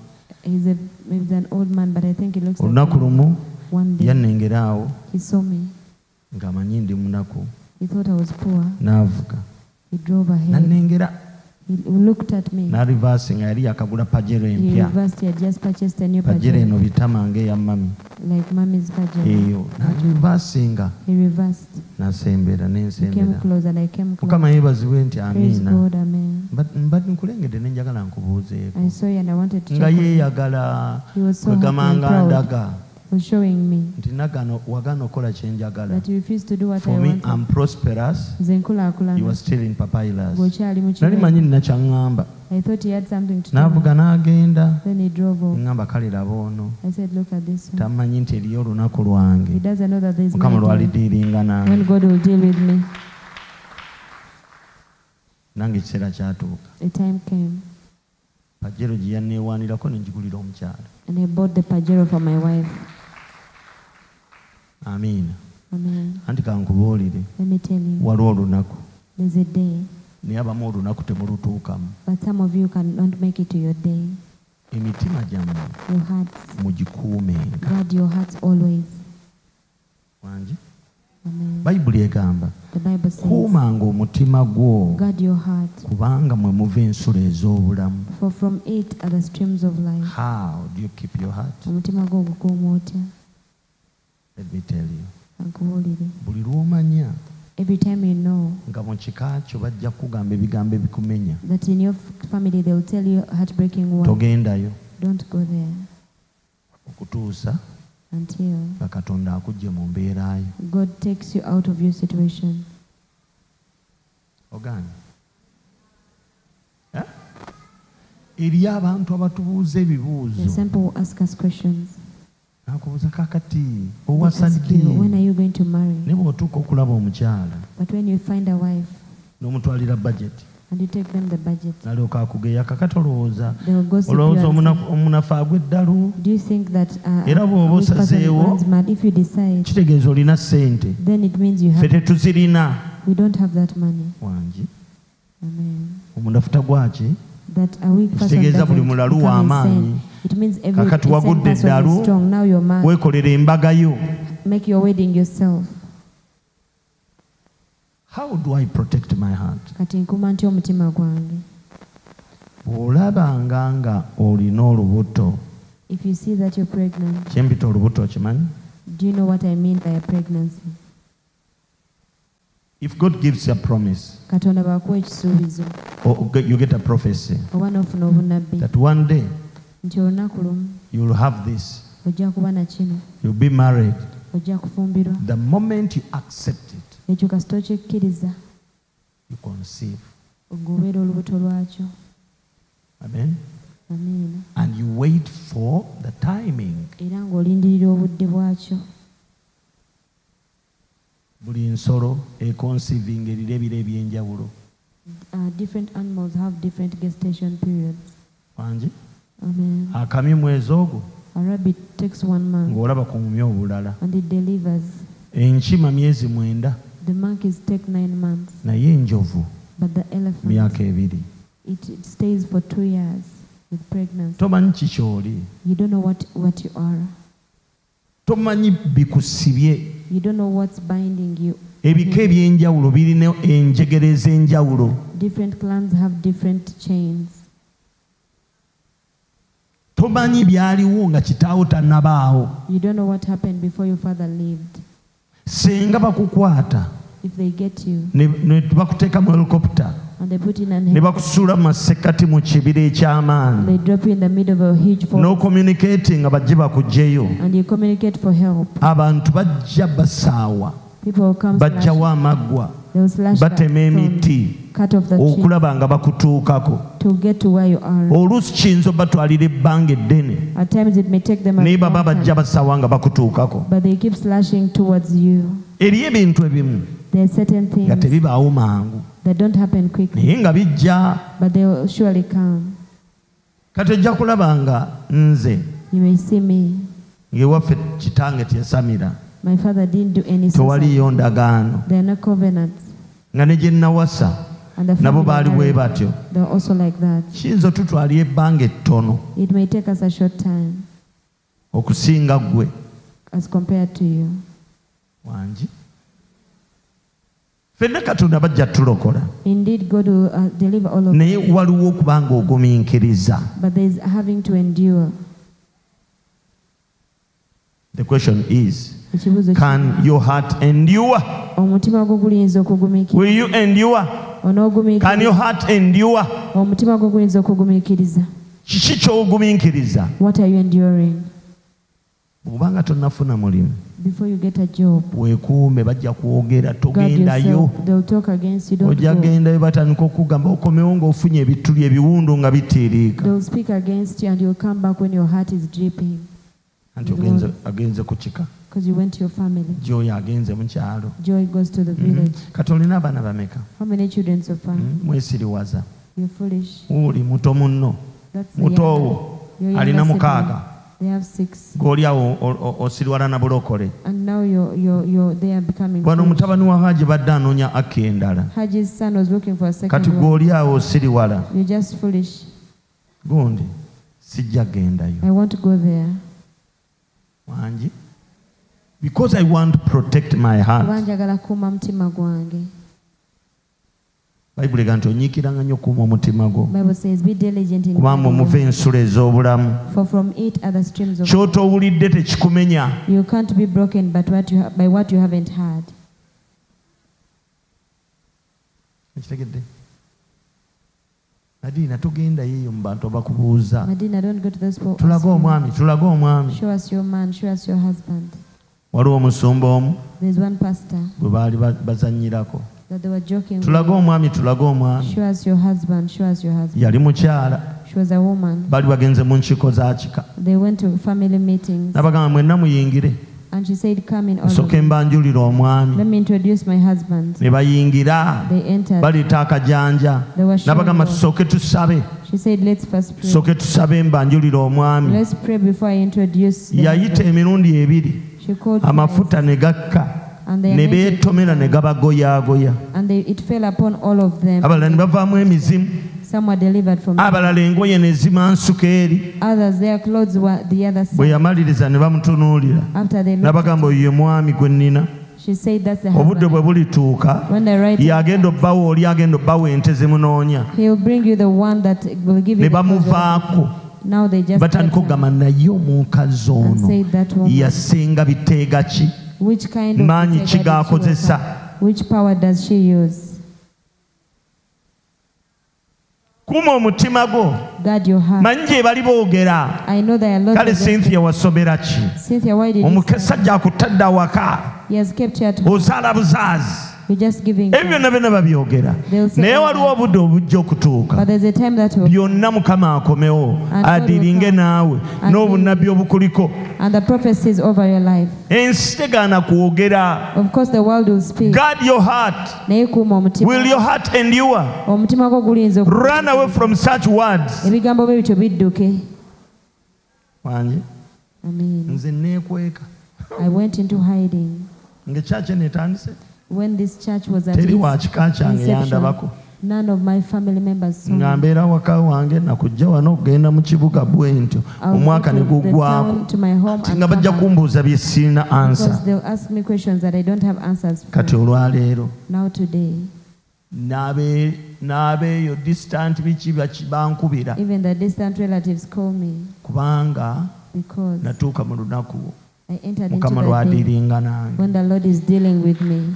maybe an old man, but I think he looks like Olunaku lumu one day yannengera awo he saw me. ng'amanyi ndi munaku. He thought I was poor. N'avuga. He drove ahead. N'annengera. He looked at me. N'alivaasi nga yali yakagula pajero He empya. reversed. He had just purchased a new Pajero Pajero, eno bitama ng'eya mami. like mommy's Pajero. Eyo n'agivaasinga. He reversed. N'asembera He came n'ensembera. close and I came close. Mukama yeebazibwe nti Praise amiina. God, amen. Mbadde nkulengedde ne njagala nkubuuzeeko. I saw you and I wanted to Nga check on you. yeeyagala He was so kwe happy and gamanga proud. ndaga He was showing me nti nagano wagaana okukola kye njagala. that he refused to do what For I me, wanted. I'm prosperous. Nze nkulaakulana. He was still in papyrus. Bw'okyali mu Nali kibeera. manyi nina kyaŋŋamba. I thought he had something to tell me. N'avuga n'agenda. Then he drove off. Ŋŋamba kale laba ono. I said, look at this one. Tamanyi nti eriyo olunaku He lwange. doesn't know that there's Mukama many times lwalidiiringa nange. when God will deal with me. Nange ekiseera kyatuuka. A time came Pajero gye yanneewaanirako ne ngigulira omukyala. and I bought the Pajero for my wife. Amiina. Amen. Anti kankubuulire. Let me tell you, Waliwo olunaku. there's a day, Naye abamu olunaku temulutuukamu. but some of you cannot make it to your day. Emitima gyammwe Your hearts, mugikuumenga. guard your hearts always. Wangi? Amen. Bayibuli egamba The Bible says, kuumanga omutima gwo guard your heart, kubanga mwe muva ensulo ez'obulamu. for from it are the streams of life. How do you keep your heart? Omutima gwo ogukuuma otya? Let me tell you. Ankubuulire. Buli lw'omanya Every time you know nga mu kika kyo bajja kukugamba ebigambo ebikumenya, that in your family they will tell you heartbreaking words, togendayo don't go there okutuusa until nga Katonda akugye mu mbeera yo. God takes you out of your situation. Ogaanye? Eriyo abantu abatubuuza ebibuuzo. The simple will ask us questions. Nakubuuza kakati They owasa ask you, when ddi? are you going to marry? Ne bw'otuuka okulaba omukyala But when you find a wife n'omutwalira budget and you take them the budget, n'alyoka akugeya kakati olowooza they will gossip you olowooza and say, omunafu agw'eddalu do you think that Era bw'oba which person osazeewo, runs mad? If you decide, kitegeeza olina ssente then it means you ffe have. tetuzirina. We don't have that money. Wangi Amen. omunafu tagwaki That a weak person kitegeeza buli doesn't mulalu become w'amaanyi. insane. It means every Kakati insane wagudde person eddalu, is strong. Now you're mad. weekolera embaga yo. Make your wedding yourself. how do I protect my heart? Kati nkuuma ntya omutima gwange? Bw'olabanga nga olina olubuto. If you see that you're pregnant, Kyempita olubuto okimanyi? do you know what I mean by a pregnancy? If God gives you a promise, Katonda bw'akuwa ekisuubizo or you get a prophecy oba n'ofuna obunabbi that one day nti olunaku lumu you will have this, ojja kuba na kino, you'll be married. ojja kufumbirwa, The moment you accept it, ekyo kasita okikkiriza you conceive. ng'obeera olubuto lwakyo. Amen. Amiina. And you wait for the timing. Era ng'olindirira obudde bwakyo. Buli nsolo econceiving erira ebiro ebyenjawulo. Different animals have different gestation periods. Wangi? Amen. Akamyu mwezi ogwo A rabbit takes 1 month ng'olaba ku mumyu obulala. and it delivers. Enkima myezi 9 The monkeys take 9 months, naye enjovu but the elephant, myaka 2. it stays for 2 years with pregnancy. Tomanyi kikyoli. You don't know what you are. Tomanyi bikusibye. You don't know what's binding you. Ebika ebyenjawulo birina enjegere ez'enjawulo. Different clans have different chains. Tomanyi byaliwo nga kitaawo tannabaawo. You don't know what happened before your father lived. Senga bakukwata If they get you ne bakuteeka mu helicopter and they put in an ne bakusuula mu masekkati mu kibira eky'amaanyi they drop you in the middle of a huge forest n'ocommunicate nga bajje bakuggyeyo, and you communicate for help. abantu bajja basaawa, People will come bajjawo amaggwa, they will slash batema emiti cut off the tree okulaba nga bakutuukako. to get to where you are. Oluusi kiyinza obatwalira ebbanga eddene At times it may take them a naye long baba time, bajja basaawa nga bakutuukako. but they keep slashing towards you. Eriyo ebintu ebimu There are certain nga things tebibaawo mangu that don't happen quickly, naye nga bijja. but they will surely come. Kati ojja kulaba nga nze You may see me. ng'ewaffe kitange teyasamira, My father didn't do any tewaliyo ndagaano, There are no covenants. nga ne gye nnawasa And the nabo family baali bwe married, batyo. they're also like that. Kiyinza otutwalira ebbanga ettono It may take us a short time okusinga ggwe. as compared to you. Wangi ffenna Katonda bajja tulokola, Indeed, God will deliver all of naye us, waliwo okuba nga ogumiikiriza. but there is having to endure. The question is, Ekibuuzo can your heart endure? omutima gwo guyinza okugumiikiriza? Will you endure? Can your heart endure? Omutima gwo guyinza okugumiikiriza? Kiki ky'ogumiikiriza? What are you enduring? Bw'obanga tonnafuna mulimu, Before you get a job, weekuume, bajja kwogera, guard togendayo. yourself. They'll talk against you. Don't Ojja go. gendayo batandika okugamba okomewo ng'ofunye ebituli ebiwundu nga bitiiriika. They'll speak against you and you'll come back when your heart is dripping Anti agenze ku kika. because you went to your family. Gyoyo agenze mu kyalo. Joy goes to the village. Kati olina abaana bameka? How many children so far? Mwesiriwaza. You're foolish. Uli muto munno. That's the Muto younger. wo Your alina younger mukaaga. sibling. They have 6. G'oli awo osiriwala na bulokole. And now they are becoming Wano foolish. mutabani wa Haji badde anoonya Aki endala. Haji's son was looking for a Kati second wife. g'oli awo osiriwala. You're just foolish. Gundi sijja gendayo. I want to go there. Wangi? Because I want to protect my heart. Banjagala kuuma mutima gwange. Bayibuli egamba nti onyiikiranga nnyo okuuma omutima gwo. Bible says, be diligent in Kubanga guarding omuva your heart, ensula ez'obulamu. for from it are the streams of Ky'otoowulidde tekikumenya. You can't be broken by what you haven't heard. Ekitegedde? Nadiina togendayo eyo mu bantu abakubuuza. Madina, don't go to those people. Tulage omwami, tulage omwami. Show us your man, show us your husband. Waliwo omusumba omu There's one pastor bwe baali bazannyirako. that they were joking with. Tulage omwami, tulage omwami. Show us your husband, show us your husband. Yali mukyala. She was a woman. Baali bagenze mu nkiiko za kika. They went to family meetings N'abagamba mwenna muyingire. and she said, come in all of Nsooke you. mbanjulire omwami. Let me introduce my husband. Ne bayingira. They entered. Baleeta akajanja. They were showing N'abagamba off. tusooke tusabe. She said, let's first pray. Tusooke tusabe mbanjulire omwami. Let's pray before I introduce the Yayita husband. emirundi ebiri. She called Amafuta twice, ne gakka. and they Ne anointed beetomera ne gabagoyaagoya. and it fell upon all of them. Abalala ne bavaamu emizimu. Some were delivered from Abalala engoye ne zimansuka eri. others. Their clothes were the other Bwe side. yamaliriza ne bamutunuulira. After they looked, N'abagamba oyo ye mwami gwe nnina. She said that's the obudde bwe husband. bulituuka When the right y'agenda obbawo oli agenda obbawo ente zimunoonya he'll bring you the one that will give you ne the husband. bamuvaako Now they just batandika kept her okugamba naye omukazi and ono said that woman. yasenga biteega ki Which kind of maanyi ki protector did she work g'akozesa on? Which power does she use? kuma omutima gwo Guard your heart. manyi gye bali boogera I know there are lots kale of them. Cynthia wasomera ki Cynthia, why did you omukasajja akutadde awaka He has kept you at home. ozaala buzaazi You're just giving. ebyo byonna byonna babyogera They'll say naye all waliwo that. obudde obujja okutuuka But there's a time that will, byonna mukama akomewo And God adiringe will come naawe and n'obunnabbi obukuliko and the prophecies over your life. ensi tegaana kwogera. Of course, the world will speak. Guard your heart. Naye kuuma omutima. Will your heart endure? Omutima gwo guliyinza Run away from such words. ebigambo bye bityo bidduke. Wanje Amen. nze neekweka I went into hiding. ng'ekyaki netandise When this church was at teri its wa kika kyange yandabako inception, none of my family members saw nga me. mbeera waka wange nakujja wano okugenda mu kibuga bwe ntyo I'll omwaka go ne to the guggwako town, to my home, ti and nga bajja come back. kumbuuza bye sirina ansa. Because they'll ask me questions that I don't have answers for. Kati olwaleero Now today, n'abeeyo distant biki bankubira even the distant relatives call me kubanga because natuuka mu lunaku I entered into mukama the day lwadiringa nange. when the Lord is dealing with me.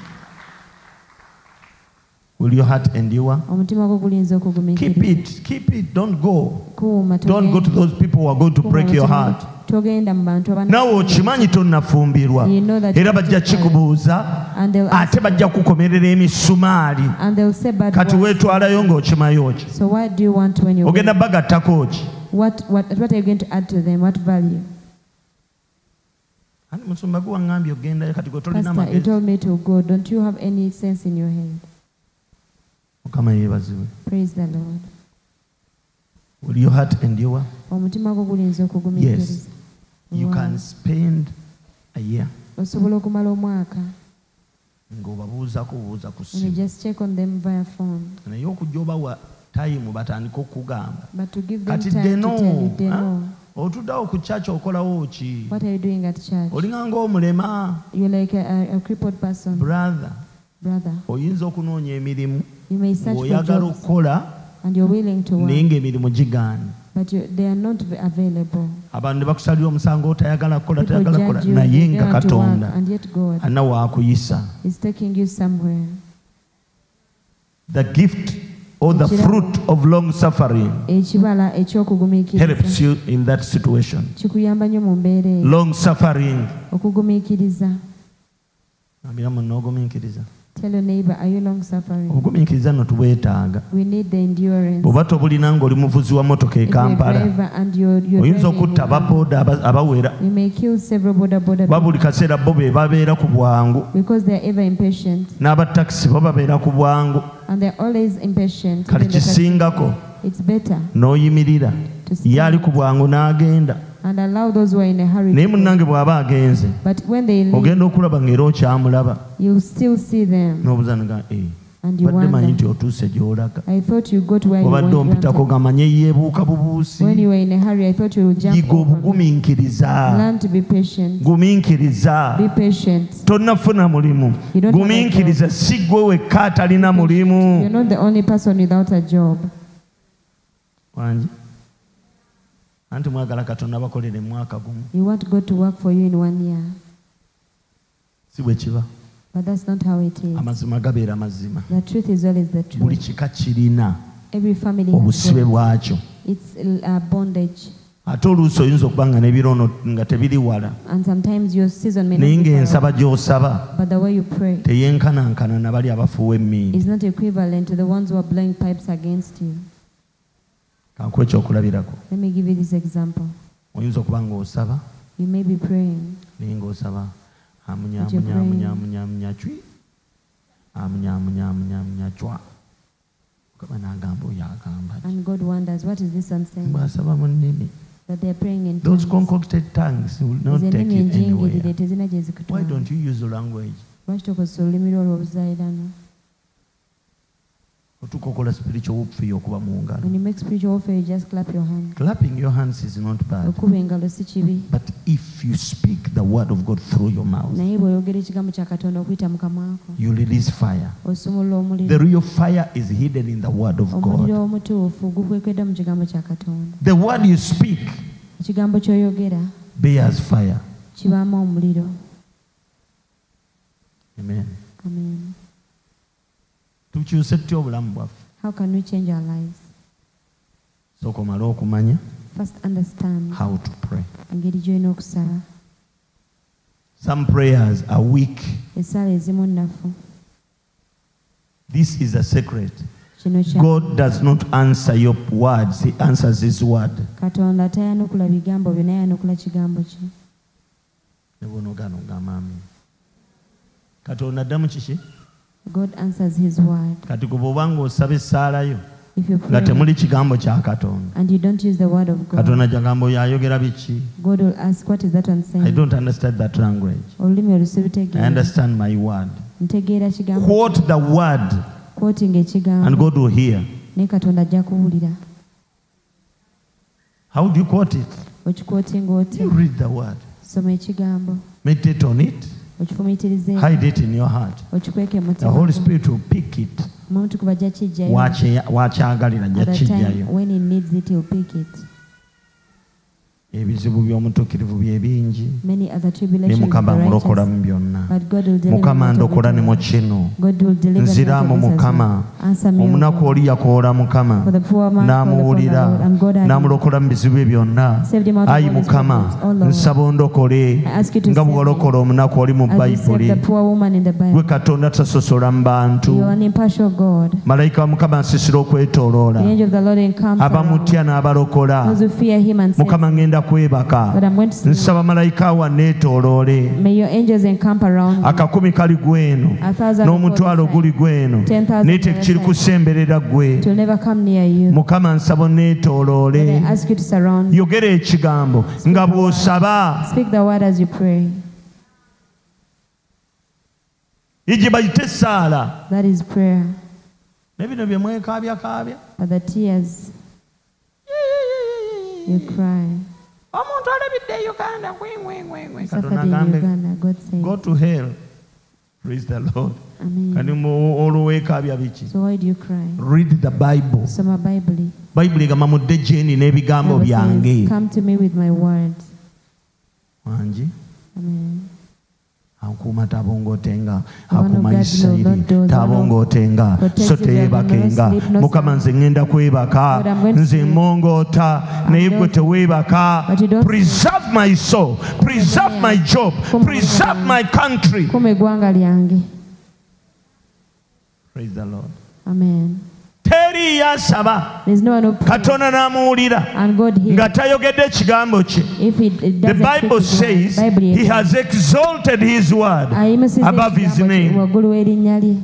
Will your heart endure? Omutima gwo guliyinza okugumiikiriza. Keep it, don't go. Kuuma, Don't go to those people who are going to kuuma break your omutima heart. gwo. Togenda mu bantu Naawe okimanyi tonnafumbirwa You know that era you bajja have to kikubuuza and they'll ask, ate bajja kukomerera emisumaali and they'll say bad kati words. weetwalayo ng'okimayo ki So what do you want when you ogenda bagattako ki what are you going to add to them? What value? andi musumba gwe waŋŋambye ogendayo kati gwe tolina Pastor, you magezi. told me to go. Don't you have any sense in your head? Mukama yeebazibwe. Praise the Lord. Will your heart endure? Omutima gwo guliyinza okugumiikiriza. You Wow. can spend a year Osobola okumala omwaka ng'obabuuzako buuza ku and you ssimu just check on them via phone. naye okujja obawa tayimu batandika okugamba But to give them kati time to deno tell you, they know. otuddawo ku kyaki okolawo ki What are you doing at church? olinga ng'omulema You're like a crippled person. brother Brother, oyinza okunoonya emirimu you may search for ng'oyagala jobs okukola and you're willing to naye work, ng'emirimu gigaana but they are not available. abantu ne bakusalira omusango otayagala kukola People tayagala kukola judge you, naye they nga don't want to work, katonda and yet God alina waakuyisa is taking you somewhere. the gift or the fruit of long suffering Ekibala ekyokugumiikiriza helps you in that situation. kikuyamba nnyo mu mbeera eyo. Long suffering. Okugumiikiriza. Ambira munno ogumiikiriza. Tell your neighbor, are you long suffering? Ogumiikiriza no tubwetaaga. We need the endurance. Bw'oba tobulina ng'oli muvuzi wa motoka e If you're a Kampala, driver and you're oyinza driving, okutta ababooda abawera. you may kill several border Ba buli kaseera bo be babeera ku bwangu. because they are ever impatient N'abatakisi bo babeera ku bwangu. and they're always impatient. Kati Even the taxi- kisingako It's better n'oyimirira. to stand Ye ali ku bwangu n'agenda. and allow those who are in a hurry Naye to go. munnange bw'aba agenze, But when they leave, ogenda okulaba ng'era okyamulaba. you'll still see them N'obuuza nga and you badde manyi wonder, nti otuuse gy'olaga. I thought you go to where you Obadde want. ompitako gamanye yeebuuka bubuusi. When you were in a hurry, I thought you would jump Yiga over me. obugumiikiriza. Learn to be patient. Gumiikiriza. Be patient. Tonnafuna mulimu. You don't have a Gumiikiriza si ggwe wekka atalina mulimu. You're not the only person without a job. Wangi. Anti mwagala Katonda bakolere mwaka gumu. You want God to work for you in 1 year. Si bwe kiba. But that's not how it is. Amazima gabeera mazima. The truth is always the Buli truth. kika kirina Every family has obusibe God. bwakyo. It's bondage. Ate oluusi oyinza okuba nga n'ebirono nga tebiri wala. And sometimes your season may not Naye be far ng'ensaba away, gy'osaba but the way you pray teyenkanankana na bali abafuuwa emmiindi. is not equivalent to the ones who are blowing pipes against you. Kankuwa ekyokulabirako. Let me give you this example. Oyinza okuba ng'osaba You may be praying, naye ng'osaba But you're praying. amunyamunyamunyamunya cwi amunyamunyamunyamunya cwa Mukama n'agamba oyo agamba ki? and God wonders, what is this one saying? Bw'asaba mu nnimi. That they're praying in Those tongues. concocted tongues will not Izo take ennimi you enjingirire anywhere. tezirina gye Why zikutwala. don't you use the language? Lwaki tokozesa olulimi lwo olw'obuzaayirano? otukokola spiritual warfare okuba mu ngalo. When you make spiritual warfare, you just clap your hands. Clapping your hands is not bad. Okuba engalo si kibi. But if you speak the word of God through your mouth, Naye bw'oyogera ekigambo kya Katonda okuyita mu kamwa ko, you release fire. osumulula omuliro. The real fire is hidden in the word of Omuliro God. omutuufu gukwekedde mu kigambo kya Katonda. The word you speak Ekigambo ky'oyogera bears fire. kibaamu omuliro. Amen. Amen. Tukyuse tutya obulamu bwaffe? How can we change our lives? Sooka omale okumanya First, understand how to pray. engeri gy'olina okusaba. Some prayers are weak. Essala ezimu nnafu. This is a secret. Kino kya God does not answer your words, He answers His word. Katonda tayanukula bigambo byo naye ayanukula kigambo kye. Ne bw'onogaana ogamba amen. Katonda addamu kiki? God answers his word. Kati gwe bw'obanga osaba essaala yo If you nga pray temuli kigambo kya Katonda, and you don't use the word of God, Katonda gyagamba oyo ayogera biki? God will ask, what is that one I saying? don't understand that language. Olulimi I olusirutegeera. understand my word. Ntegeera kigambo. Quote the word Quoting and ekigambo. God will hear. Ne Katonda ajja kuwulira. How do you quote it? Okikwotinga oti. You read the word. Soma ekigambo. Meditate on it. Okifumiitirize. Hide it in your heart. Okikweke mu The Holy mutima. Spirit will pick it. Omuntu kuba ajja kijjayo. Wakyagalira ajja At the time kijjayo. when he needs it, he'll pick it. Ebizibu by'omutuukirivu bye bingi. Many other Ne tribulations of Mukama the amulokola righteous. mu byonna. But God will deliver Mukama him out of ndokola ne it mu all. kino. God will deliver him out Nziraamu of this as Mukama. well. Answer me, O Omunaku God. oli yakoola Mukama. For the poor man called upon the N'amuwulira. Lord, and God heard him. N'amulokola mu bizibu bye byonna. Saved him out of Ayi all his Mukama, problems. Oh Lord, nsaba ondokole I ask you to nga save bwe walokola omunaku oli mu as you saved Bayibuli. the poor woman in the Gwe Bible. Katonda tasosola mu bantu. You are an impartial God. Malayika wa Mukama nsisira okwetooloola. The angel of the Lord encamps around Abamutya n'abalokola. those who fear him and saves. Mukama ngenda kwebaka. But I'm going to sleep. Nsaba malayika wa neetooloole. May your angels encamp around you. Akakumi kali gweno. 1,000 N'omutwalo guli gweno. 10,000 Naye tekiri kusemberera ggwe. It will never come near you. Mukama nsaba But neetooloole. I ask you to surround. Yogera ekigambo nga bw'osaba. Speak the word as you pray. Igi bayite essaala. That is prayer. Ne bino bye mwekaabya. But the tears you cry. Omuntu alabidde e Uganda. Suffered Katonda in agambe, Uganda. God go said. to hell. Praise the Lord. Kati Amen. olw'weekaabya biki? So why do you cry? Read the Bible. Soma Bible. Bayibuli egamba mudde gyeni n'ebigambo Bible byange. says, come to me with my words. Wangi Amen. akuuma tabongotenga, The one who akuuma guards you, Isirayiri Lord, the one tabongotenga, protects so Israel, teyeebakenga. no sleep, no Mukama nze ngenda kwebaka, Lord, I'm going to nze sleep. mongoota naye gwe teweebaka. But you don't Preserve my soul, preserve my job, preserve my country. Kuma eggwanga lyange. Praise the Lord. Amen. Teri yasaba There's no one who prays Katonda n'amuwulira and God hears. nga tayogedde ekigambo kye. If it The doesn't Bible says he has exalted his word above his name. waggulu w'erinnya lye.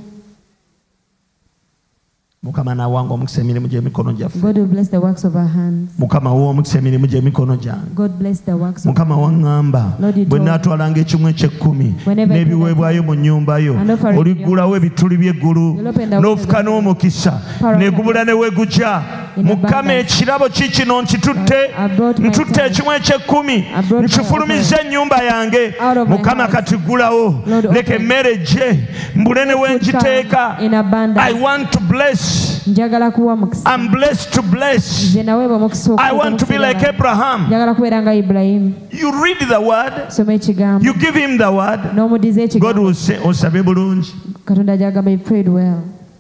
Mukama n'awanga omukisa emirimu gy'emikono gyaffe. God will bless the works of our hands. Mukama wa omukisa emirimu gy'emikono gyange. God bless the works of Mukama waŋŋamba Lord, you bwe told naatwalanga ekimu eky'ekkumi Whenever I do n'ebiweebwayo mu nnyumba yo And offering oliggulawo ebituli by'eggulu You'll open the n'ofuka windows of n'omukisa Paradise. n'egubula ne wegujja. In Mukama abundance. ekirabo kikino nkitutte I brought my ntutte tithe. ekimu eky'ekkumi I brought my nkifulumizza ennyumba yange. Out of my Mukama house. kati ggulawo Lord, leka open. emmere gye mbule ne Food wengiteeka. come in abundance. I want to bless. Njagala kuwa mukisa. I'm blessed to bless. Nze naweebwa mukisa I okuva want to be mu like kiseera. Abraham. Njagala kubeera nga Ibulayimu. You read the word, Soma ekigambo. you give him the word, N'omudiza God ekigambo. will say, osabe bulungi. Katonda gyagamba you prayed well.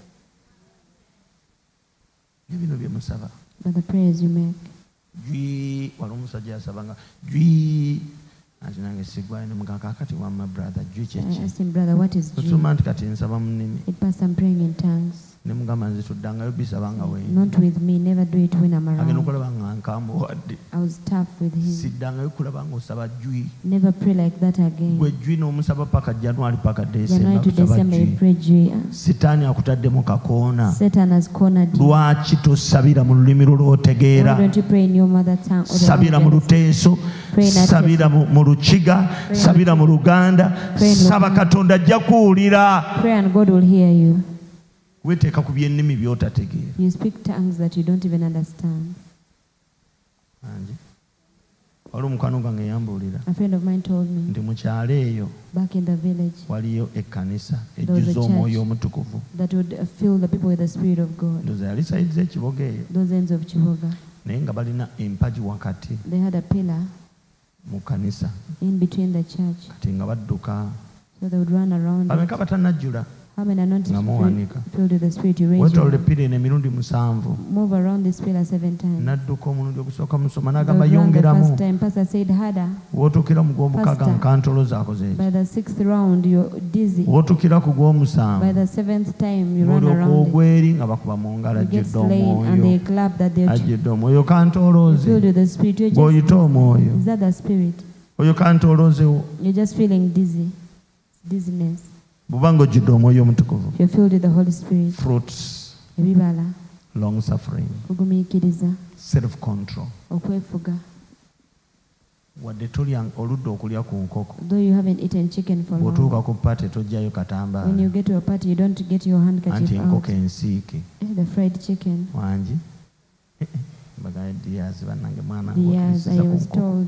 Ebino bye musaba. But the prayers you make. Jwi waliwo omusajja yasabanga jwi ati nange sigwayo ne muganga kakati wamma brother jwi I kyeki. asked him, brother, what is G? Osoma nti kati nsaba mu nnimi. It passed, I'm praying in tongues. Ne mugamba nze tuddangayo bisabanga wendi. Not with me, never do it when I'm Agenda around. okulaba nga nkambuwadde. I was tough with him. Siddangayo kulaba ng'osaba jwi. Never pray like that again. Gwe jwi n'omusaba paka January paka December January to kusaba December, you jwi. pray G. Sitaani akutaddemu kakoona. Satan has cornered you. Lwaki tosabira mu lulimi Why lw'otegeera? don't you pray in your mother tongue? Or the Sabira mu language? luteeso, Pray in that sabira mu Lukiga, sabira mu Luganda, Pray in saba Luganda. Katonda ajja kuwulira. Pray and God will hear you. weteeka ku byennimi by'otategeera. You speak tongues that you don't even understand. Waliwo mukwano gwange yambuulira A friend of mine told me nti mu kyalo eyo back in the village waliyo ekkanisa there was a ejjuza church omwoyo omutukuvu. that would fill the people with the Spirit of God. Ndowooza yali sayidi z'ekiboga eyo Those ends of Chiboga, naye nga balina empagi wakati they had a pillar mu kkanisa in between the church, kati nga badduka. so they would run around it. Bameka batannajjula How many are not nga muwanika. filled with the Spirit? You raise your Weetoolole hand. ppira eno emirundi 7. Move around this pillar 7 times. N'adduka omulundi ogusooka musoma They would n'agamba run the yongeramu. first time. Pastor said harder. W'otuukira mu gw'omukaaga Pastor. nkantolo zaakoze eki. By the 6th round, you're dizzy. W'otuukira ku By gw'omusanvu the 7th time, you run n'olyoka around it. ogweri nga bakuba mu ngalo You get ajjudde slain and they omwoyo. clap that they're Ajjudde omwoyo kantolooze. filled with the Spirit. You're just, Bw'oyita omwoyo. is that the Spirit? Oyo kantoloozewo. You're just feeling dizzy. Dizziness. Bw'oba ng'ojjudde omwoyo omutukuvu. You're filled with the Holy Spirit. Fruits, Ebibala, long suffering, okugumiikiriza, self control. okwefuga. Wadde tolya oludde okulya ku nkoko. Though you haven't eaten chicken for long, Bw'otuuka ku pate tojjayo when you katambaala. get to a party, you don't get your Anti handkerchief out. enkoko ensiike. The fried chicken. Wangi. Mbagaye Diaz bannange mwana Yes, I gw'otuusiza ku was nkoko. told.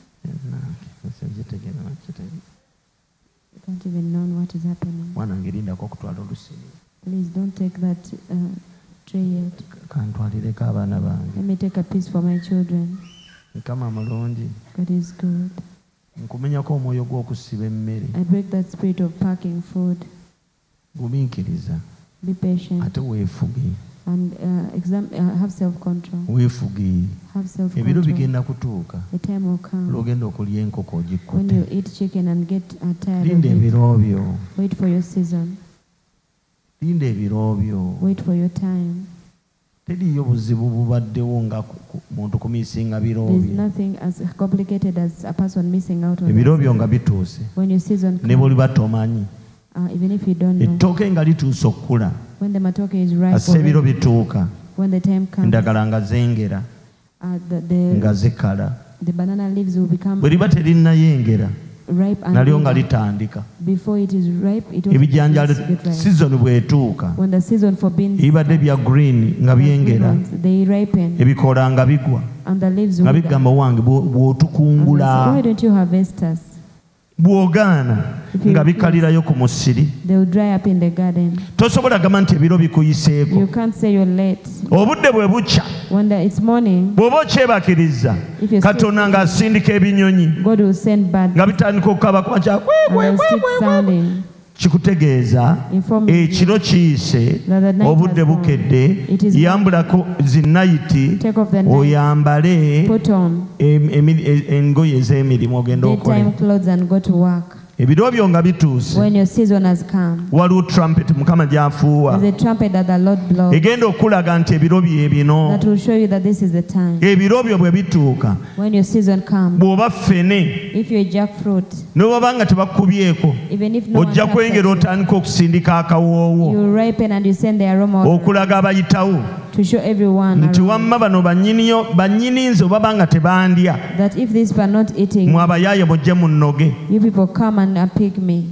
Ekitegeera nakitegeera. You can't even know what is happening. Mwanange lindako okutwala olusiri. Please don't take that tray yet. Kantwalireko abaana bange. Let me take a piece for my children. Mukama mulungi. God is good. Nkumenyako omwoyo gw'okusiba emmere. I break that spirit of packing food. Gumiikiriza. Be patient Ate weefuge. and have self-control. Weefuge. Have Ebiro self-control. bigenda kutuuka. The time will come Lw'ogenda okulya enkoko when ogikutte. you eat chicken and get tired Linda of it. ebiro byo. Wait for your season. Linda ebiro byo. Wait for your time. Teriyo buzibu bubaddewo nga muntu kumiisinga biro There's bye. nothing as complicated as a person missing out on Ebiro their byo nga season. bituuse. When your season Ne comes, bw'oliba tomanyi. even if you don't know, Ettooke nga lituuse okukula. when the matoke is ripe, Assa ebiro already, bituuka. when the time comes, Endagala nga zengera. Nga zikala. the banana leaves will become Bwe liba terinayengera. ripe and Nalyo nga bigger. litandika. Before it is ripe, it will Ebijanjalo get ripe. season bw'etuuka. When the season for beans, Ebibadde bya green nga the green byengera. ones, they ripen Ebikoola nga bigwa. and the leaves Nga will wither. bigamba wange And they say, bw'otukungula. why don't you harvest us? Bw'ogaana If you nga refuse, bikalirayo ku musiri. they will dry up in the garden. Tosobola gamba nti ebiro bikuyiseeko. You can't say you're late. Obudde bwe bukya. When it's morning, Bw'oba okyebakiriza. if you're still, Katonda ng'asindika ebinyonyi. God will send birds Nga bitandika okukaba kwa kya and they'll keep sounding. kikutegeeza Informing you ekiro kiyise that the night obudde has gone. bukedde It is yambulako zinayiti Take off the night, oyambale put on engoye ez'emirimu ogenda daytime okole. clothes and go to work. Ebiro byo nga bituuse When your season has come, waliwo trumpet Mukama gy'afuuwa there's a trumpet that the Lord blows egenda okulaga nti ebiro bye bino. that will show you that this is the time. Ebiro byo bwe bituuka When your season comes, bw'oba ffene if you're a jackfruit, ne bw'oba nga tebakubyeko even if no one ojja taps kwengera at otandika okusindika you, akawoowo you ripen and you send the aroma okulaga abayitawo to show everyone nti around wamma bano bannyini nze obaba nga tebandya that if these were not eating, mwe abayaaye mujje mu nnoge. you people come and pick me.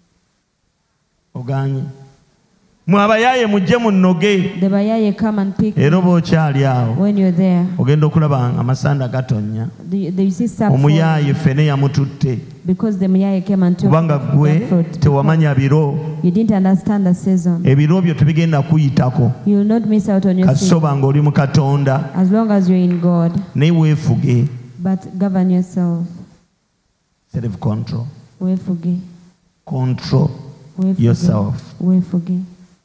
Oganye mwe abayaaye mujje mu nnoge. The bayaye come and pick Era oba okyali awo when you're there. ogenda okulaba amasanda gatonnya. You see sap Omuyaaye ffene yamututte because the muyaye came and took kubanga gwe that fruit. tewamanya biro. You didn't understand the season. Ebiro byo tebigenda kuyitako You will not miss out on your season kasoba ng'oli mu Katonda. as long as you're in God. Naye weefuge. But govern yourself. Self control. Wefuge. Control Wefuge. yourself. Wefuge.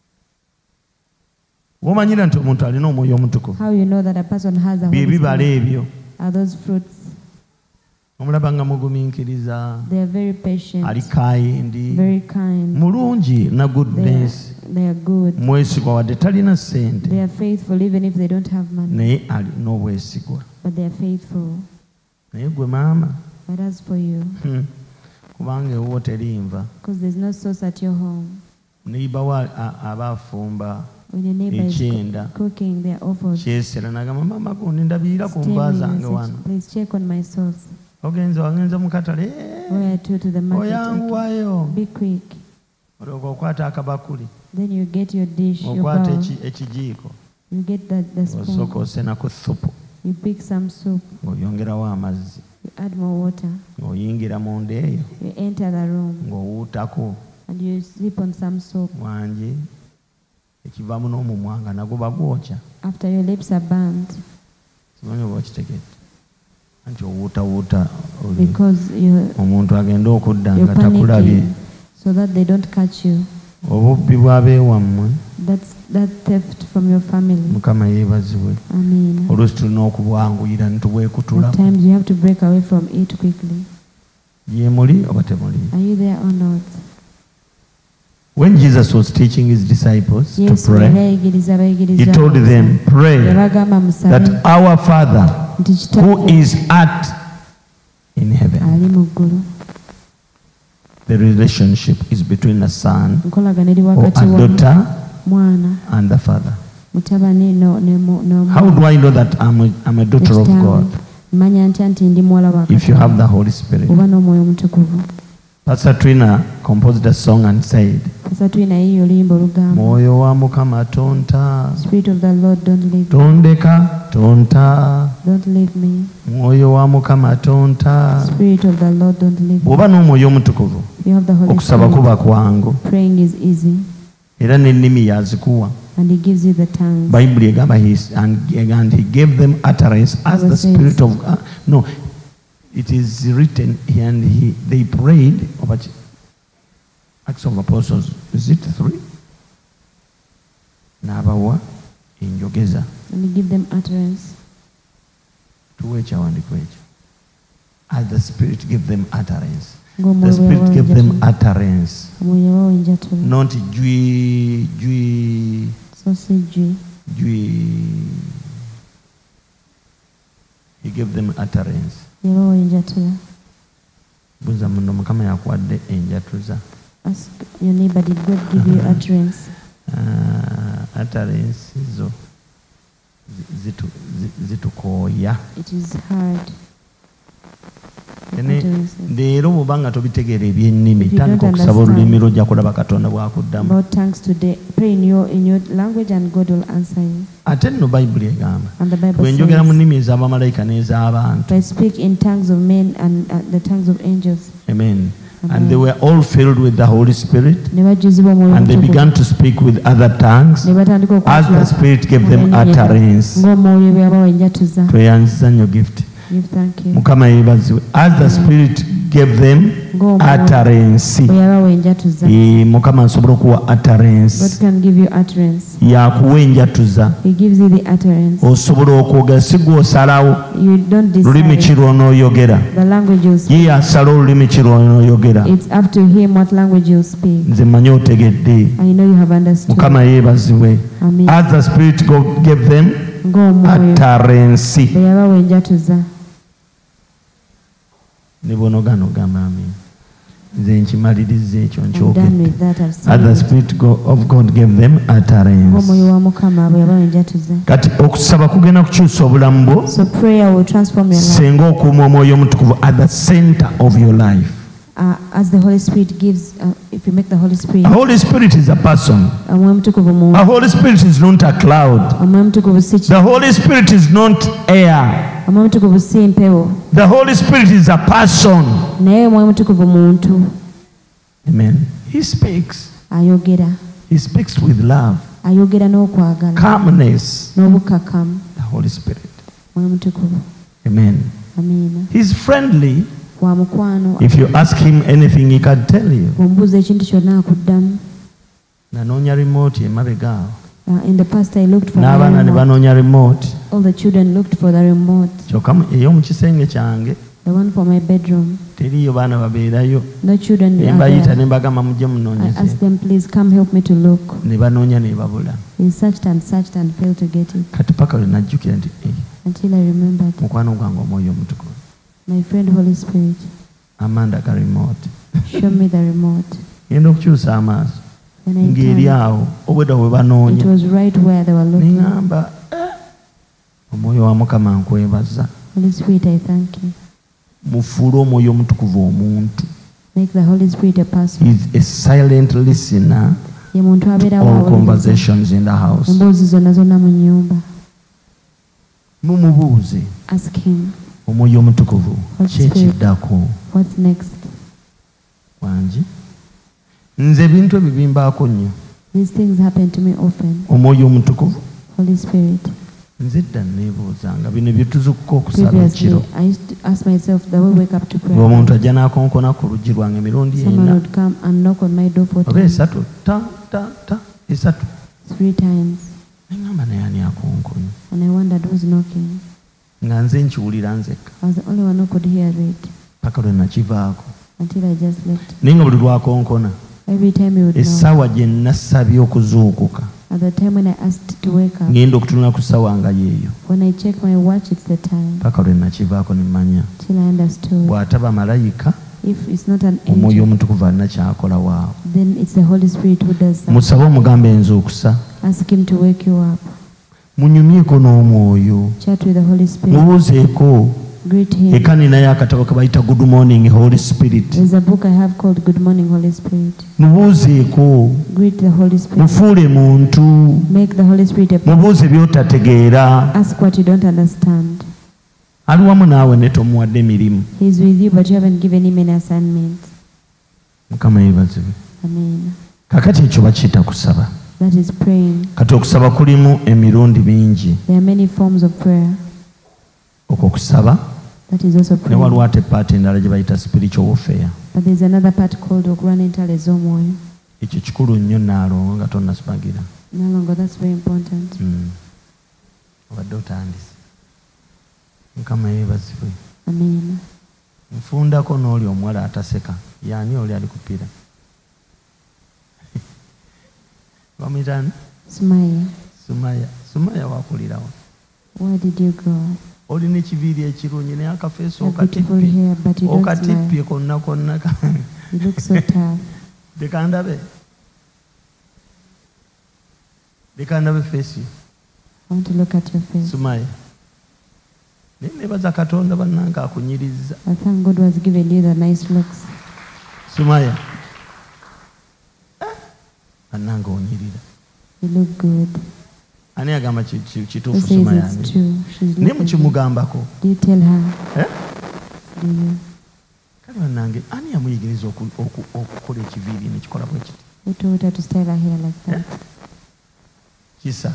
Womanyira nti omuntu alina omwoyo omutukuvu. How you know that a person has a Bye Holy bibala Spirit? ebyo. Are those fruits? Omulaba nga mugumiikiriza. They are very patient, Ali kayindi. very kind. Mulungi na goodness. They are good. Mwesigwa wadde talina ssente. They are faithful even if they don't have money. Naye alina obwesigwa. But they are faithful. Naye gwe maama. But as for you, Kubanga ewuwo terimva. because there's no source at your home. Neighbor aba afumba. When your neighbor is Ekyenda. cooking their offals, Kyesera n'agamba maama gundi ndabiira ku nva zange wano. please check on my source. Wagenza mu katale. Where to the market? Oyanguwayo. Be quick. olyoka okwata akabakuli Then you get your dish, your okwata bowl. ekijiiko You get the spoon. osooka osenako supu You pick some soup. ng'oyongerawo amazzi You add more water. ng'oyingira munda eyo You enter the room ng'owuutako and you sleep on some soap. wangi ekivaamu n'omumwa nga nagwo bagwokya After your lips are burnt, simanyi oba okitegedde anti owuutawuuta oli because omuntu agenda okudda you're nga takulabye panicking, so that they don't catch you. obubbi bw'abeewammwe That theft from your family. mukama yeebazibwe Amen. oluusi tulina okubwanguyira ne tubwekutula At times you have to break away from it quickly. ye muli oba temuli. Are you there or not? When Jesus was teaching his disciples to pray, he told them, pray that our Father who is in heaven. The relationship is between a son or a daughter and the father. How do I know that I'm a daughter of God? If you have the Holy Spirit. Pastor Trina composed a song and said, Moyo wa Mukama tonta, Spirit of the Lord, don't leave me. tondeka tonta, Don't leave me. Moyo wa Mukama tonta. Spirit of the Lord, don't leave me. Bw'oba n'omwoyo omutukuvu You have the Holy okusaba Spirit. kuba kwangu Praying is easy, era n'ennimi yazikuwa. and He gives you the tongue. Bayibuli egamba and he gave them utterance as the Spirit of God. No, it is written and they prayed. Acts of Apostles, is it 3? N'abawa enjogeza. And He give them utterance. As the Spirit gave them utterance. The Spirit gave them utterance. Not jui. He gave them utterance. Buza muno Mukama yakuwadde enjatuza. Ask your neighbor, did God give you utterance? Utterance zo zitukooya. It is hard. Leero bw'oba nga tobitegeera ebyennimi tandika okusaba olulimi lw'ojja kulaba Katonda bw'akuddamu. About tongues today, pray in your language and God will answer you. Ate nno Bayibuli egamba And the Bible bwe njogera mu says, nnimi ez'abamalayika n'ez'abantu. I speak in tongues of men and the tongues of angels. Amen. And they were all filled with the Holy Spirit. And they began to speak with other tongues as the Spirit gave them utterance. Tweyanziza nnyo gift. Mukama yeebazibwe. As the Spirit gave them utterance. Mukama asobola okuwa utterance. Yakuwa enjatuza. Osobola okwogera si gwe osalawo lulimi ki lw'onooyogera. Ye yasala olulimi ki lw'onooyogera. Nze mmanyi otegedde. Mukama yeebazibwe. As the Spirit gave them utterance. Ne bw'onogaana ogamba amen. Nze nkimaliriza ekyo nkyogedde. As the Spirit of God gave them utterance. Kati okusaba kugenda kukyusa obulamu bwo singa okuuma omwoyo omutukuvu at the center of your life. As the Holy Spirit gives, if you make the Holy Spirit. The Holy Spirit is a person. The Holy Spirit is not a cloud. The Holy Spirit is not air. The Holy Spirit is a person. Amen. He speaks. He speaks with love. Calmness. The Holy Spirit. Amen. He's friendly. If you ask him anything, he can tell you. Nanoonya remote emabega awo. In the past I looked for n'abaana ne banoonya remote. All the children looked for the remote. Kyokka ey'omu kisenge kyange The one for my bedroom. teriyo baana babeerayo. No children are Mbayita there. ne mbagamba mujje I munoonyeze. asked them, please come help me to look. Ne banoonya ne babula. They searched and failed to get it. Kati paka lwe najjukira nti Until I remembered. mukwano gwange omwoyo omutukuvu. My friend Holy Spirit. Amanda ka remote. Show me the remote. Ngenda okukyusa amaaso. When I Ng'eri turned, awo obwedda bwe banoonya. it was right where they were looking. Neŋŋamba omwoyo wa Mukama nkwebaza. Holy Spirit, I thank you. Mufuule omwoyo omutukuvu omuntu. Make the Holy Spirit a person. He is a silent listener to all conversations in the house. Mumubuuze. Ask him. Omwoyo omutukuvu kyekiddako. What's next? Wangi nze ebintu ebibimbaako nnyo. These things happen to me often. Omwoyo omutukuvu. Holy Spirit. Nze dda neebuuzanga bino bye tuzukka okusaba ekiro. I used to ask myself that we wake up to pray. Omuntu ajja n'akonkona ku luggi lwange emirundi ena. Someone would come and knock on my door 4 times. Esatu esatu. 3 times. Ngamba naye ani akonkonye. And I wondered who's knocking. Nga nze nkiwulira nzekka. I was the only one who could hear it. Paka lwe nakivaako. Until I just left. Naye nga buli lwakonkona. Every time he would know. Essaawa gye nasabye okuzuukuka. At the time when I asked to wake up. Ngenda okutunula ku ssaawa nga yeeyo. When I check my watch, it's the time. Paka lwe nakivaako ne mmanya. Till I understood. Bw'ataba malayika. If it's not an angel, omwoyo omutukuvu alina kyakola waawo. Then it's the Holy Spirit who does that. Musabe omugambe enzuukusa. Ask him to wake you up. Munyumyeko n'omwoyo. Chat with the Holy Spirit. Mubuuzeeko. Greet him. Ekani naye akatabo ke bayita Good Morning Holy Spirit. There's a book I have called Good Morning Holy Spirit. Mubuuzeeko. Greet the Holy Spirit. Mufuule muntu. Make the Holy Spirit a person. Mubuuze by'otategeera. Ask what you don't understand. Ali wamu naawe ne tomuwadde emirimu. He is with you but you haven't given him any assignment. Mukama yeebazibwe. Amen. Kakati ekyo bakiyita kusaba. That is praying. Kati okusaba kulimu emirundi mingi. There are many forms of prayer. Okusaba. That is also praying. Ne waliwo ate paati endala gye bayita spiritual warfare. But there is another part called okulwanentale z'omwoyo. Ekyo kikulu nnyo Naalongo nga tonnasibagira. Naalongo, that's very important. Obadde otandise. Mukama yeebazibwe. Amen. Nfundako n'oli omuwala ataseka. Yaani oli ali kupira. Wamuyitani? Sumaya. Sumaya wakulirawo. Where did you go? Olina ekiviiri ekirungi naye akafeesi okatippye konna konna. You look so tough. Leka ndabe feesi. I want to look at your face. Sumaya. Nebaza Katonda bannange akunyiriza. I thank God was given you the nice looks. Sumaya. Bannange onyirira. You look good. Ani agamba kituufu Sumaya? Ne mukimugambako. Do you tell her? Do you? Kale bannange ani yamuyigiriza okukola ekiviiri nekikola bwe kiti? Who told her to style her hair like that? Kisa.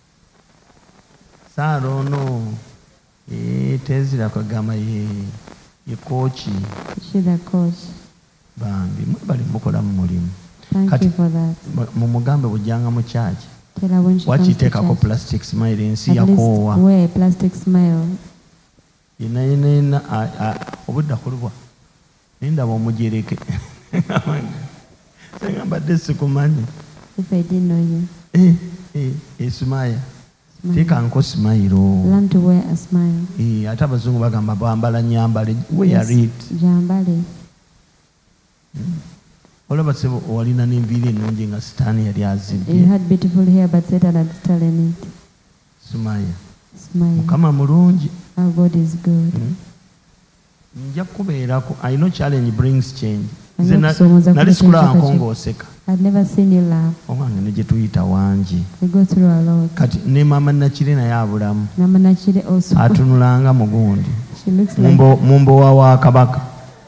Saara ono. Tezira kagama ye kochi. She's a coach. Bambi bali mukola mu mulimu. Thank you for that. Mu mugambe bujjanga mu church. Tell her when she comes to church. Wachiteekako plastic smile ensi yakoowa. Wear a plastic smile. Yena obudda kulubwa. Nindaba omujereke. Ngambadde sikumanyi. If I didn't know you. Sumaya. Teeka nko smile. Learn to wear a smile. Ate abazungu bagamba bambala nyambale. Wear it. Jambale. Olaba sebo walina n'enviiri ennungi nga Sitaani yali azibye. You had beautiful hair but Satan had stolen it. Sumaya. Smile. Mukama mulungi. Our God is good. Nja kubeerako. I know challenge brings change. Nali sikulaba nkongoseka. I'd never seen you laugh. Omwange ne gye tuyita wangi. We go through a lot. Kati ne Maama Nakire naye abulamu. Mama Nakire also. Atunulanga mugundi. She looks like mumbowa wa Kabaka.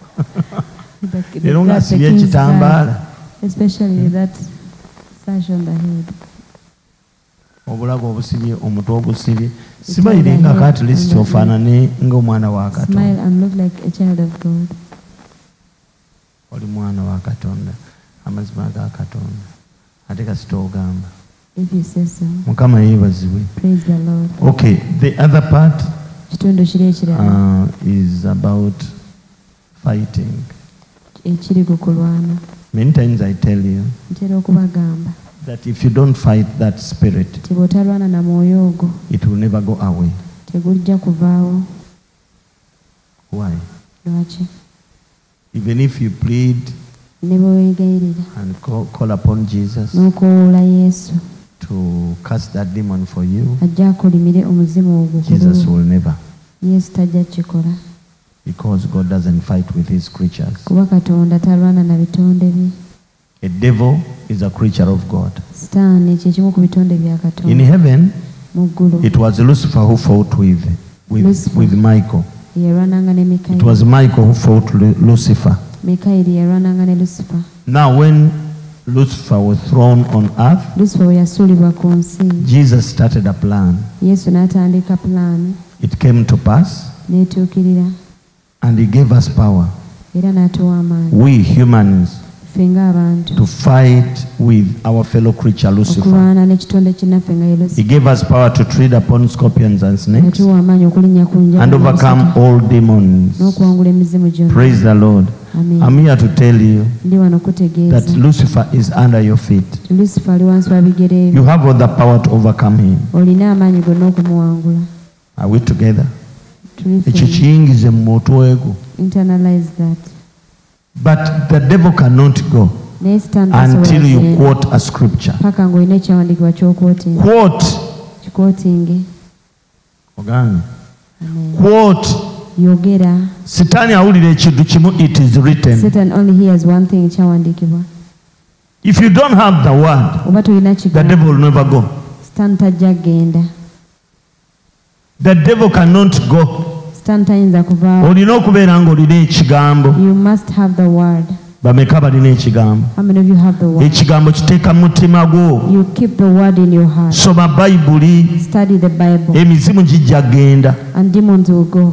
Leero ng'asibye ekitambaala. Especially that sash on the head. Obulago obusibye, omutwe ogusibye. Sibayirenga at least ofaanane ng'omwana wa Katonda. Smile and look like a child of God. Oli mwana wa Katonda. Amazima ga Katonda. Ate kasita ogamba. If you say so. Mukama yeebazibwe. Praise the Lord. Okay, the other part is about fighting. Many times I tell you that if you don't fight that spirit, it will never go away. Why? Even if you plead and call upon Jesus to cast that demon for you, Jesus will never. Because God doesn't fight with his creatures. Kuba Katonda talwana na bitonde bye. A devil is a creature of God. Sitaani kye kimu ku bitonde bya Katonda. In heaven, mu ggulu, it was Lucifer who fought with Michael. Yarwananga ne Mikaeli. It was Michael who fought Lucifer. Mikaeli yarwananga ne Lucifer. Now when Lucifer was thrown on earth, Lucifer we yasuulibwa ku nsi, Jesus started a plan. Yesu n'atandika plan. It came to pass. N'etuukirira. And he gave us power. Era n'atuwa amaanyi. We humans ffe ng'abantu to fight with our fellow creature Lucifer. Okulwana n'ekitonde kinnaffe nga ye Lucifer. He gave us power to tread upon scorpions and snakes. N'atuwa amaanyi okulinnya ku njaba and overcome all demons. N'okuwangula emizimu gyonna. Praise the Lord. Amen. I'm here to tell you Ndi wano kutegeeza that Lucifer is under your feet. Lucifer ali wansi wa bigere You have all the power to overcome him. olina amaanyi gonna okumuwangula. Are we together? Tuli Ekyo kiyingize mu mutwe gwo. internalize that. But the devil cannot go until you quote a scripture. Paka ng'olina ekyawandiikibwa ky'okwotinga. Quote. Kikwotinge. Ogani. Quote. Yogera. Sitaani awulira ekintu kimu, it is written. Satan only hears one thing, ekyawandiikibwa. If you don't have the word, oba tolina the devil will never go. Satan tajja genda. The devil cannot go. Satan tayinza kuvaawo. Olina okubeera ng'olina ekigambo. You must have the word. Bameka balina ekigambo. How many of you have the word? Ekigambo kiteeka mu mutima gwo. You keep the word in your heart. Soma Bayibuli. Study the Bible. Emizimu gijja genda. And demons will go.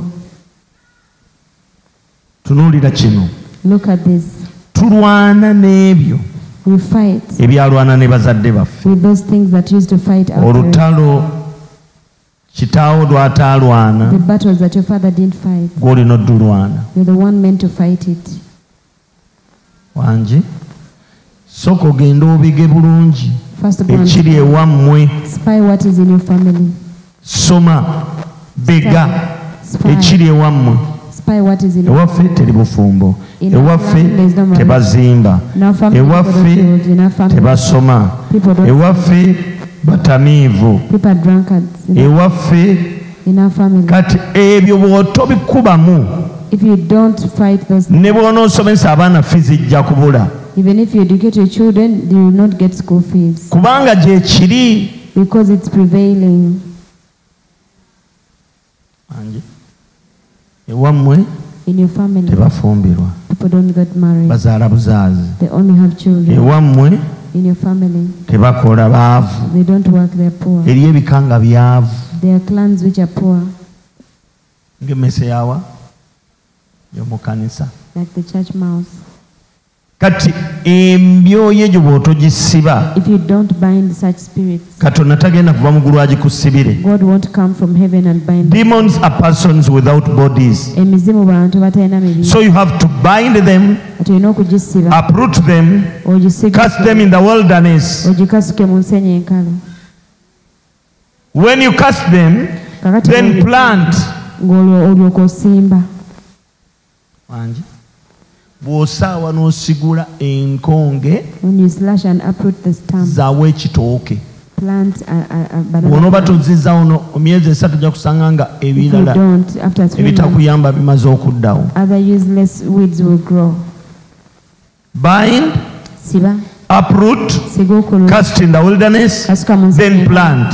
Tunuulira kino. Look at this. Tulwana n'ebyo. We fight. Ebyalwana ne bazadde baffe. With those things that used to fight our olutalo kitaawo lwataalwana. The battles that your father didn't fight. Gw'olina oddulwana. You're the one meant to fight it. Wangi soko genda obige bulungi ekiri ewammwe. Spy what is in your family. Soma bega ekiri ewammwe. Spy what is in ewaffe teri bufumbo, ewaffe tebazimba, ewaffe tebasoma, ewaffe batamiivu, ewaffe kati ebyo bw'otobikubamu ne bw'onoosomesa abaana fizi zijja kubula. Even if you educate your children, they will not get school fees. Kubanga gye kiri. Because it's prevailing. Ewammwe in your family, tebafumbirwa. People don't get married. Bazaala buzaazi. They only have children. Ewammwe in your family, tebakola baavu. They don't work, they are poor. Eriyo ebikanga byavu. There are clans which are poor. Ng'emmese yawa y'omu kanisa. Like the church mouse. Kati embyoyo egyo bw'otogisiba. If you don't bind such spirits, Katonda tagenda kuva mu ggulu agikusibire. God won't come from heaven and bind them. Demons are persons without bodies. Emizimu bantu batalina mibiri. So you have to bind them, uproot them, cast them in the wilderness. When you cast them, then plant. Bw'osaawa n'osigula enkonge zaawe ekitooke. Bw'onooba tozizaawo no emyezi 3 ojja kusanga nga ebirala ebitakuyamba bimaze okuddawo. Bind, uproot, cast in the wilderness, then plant.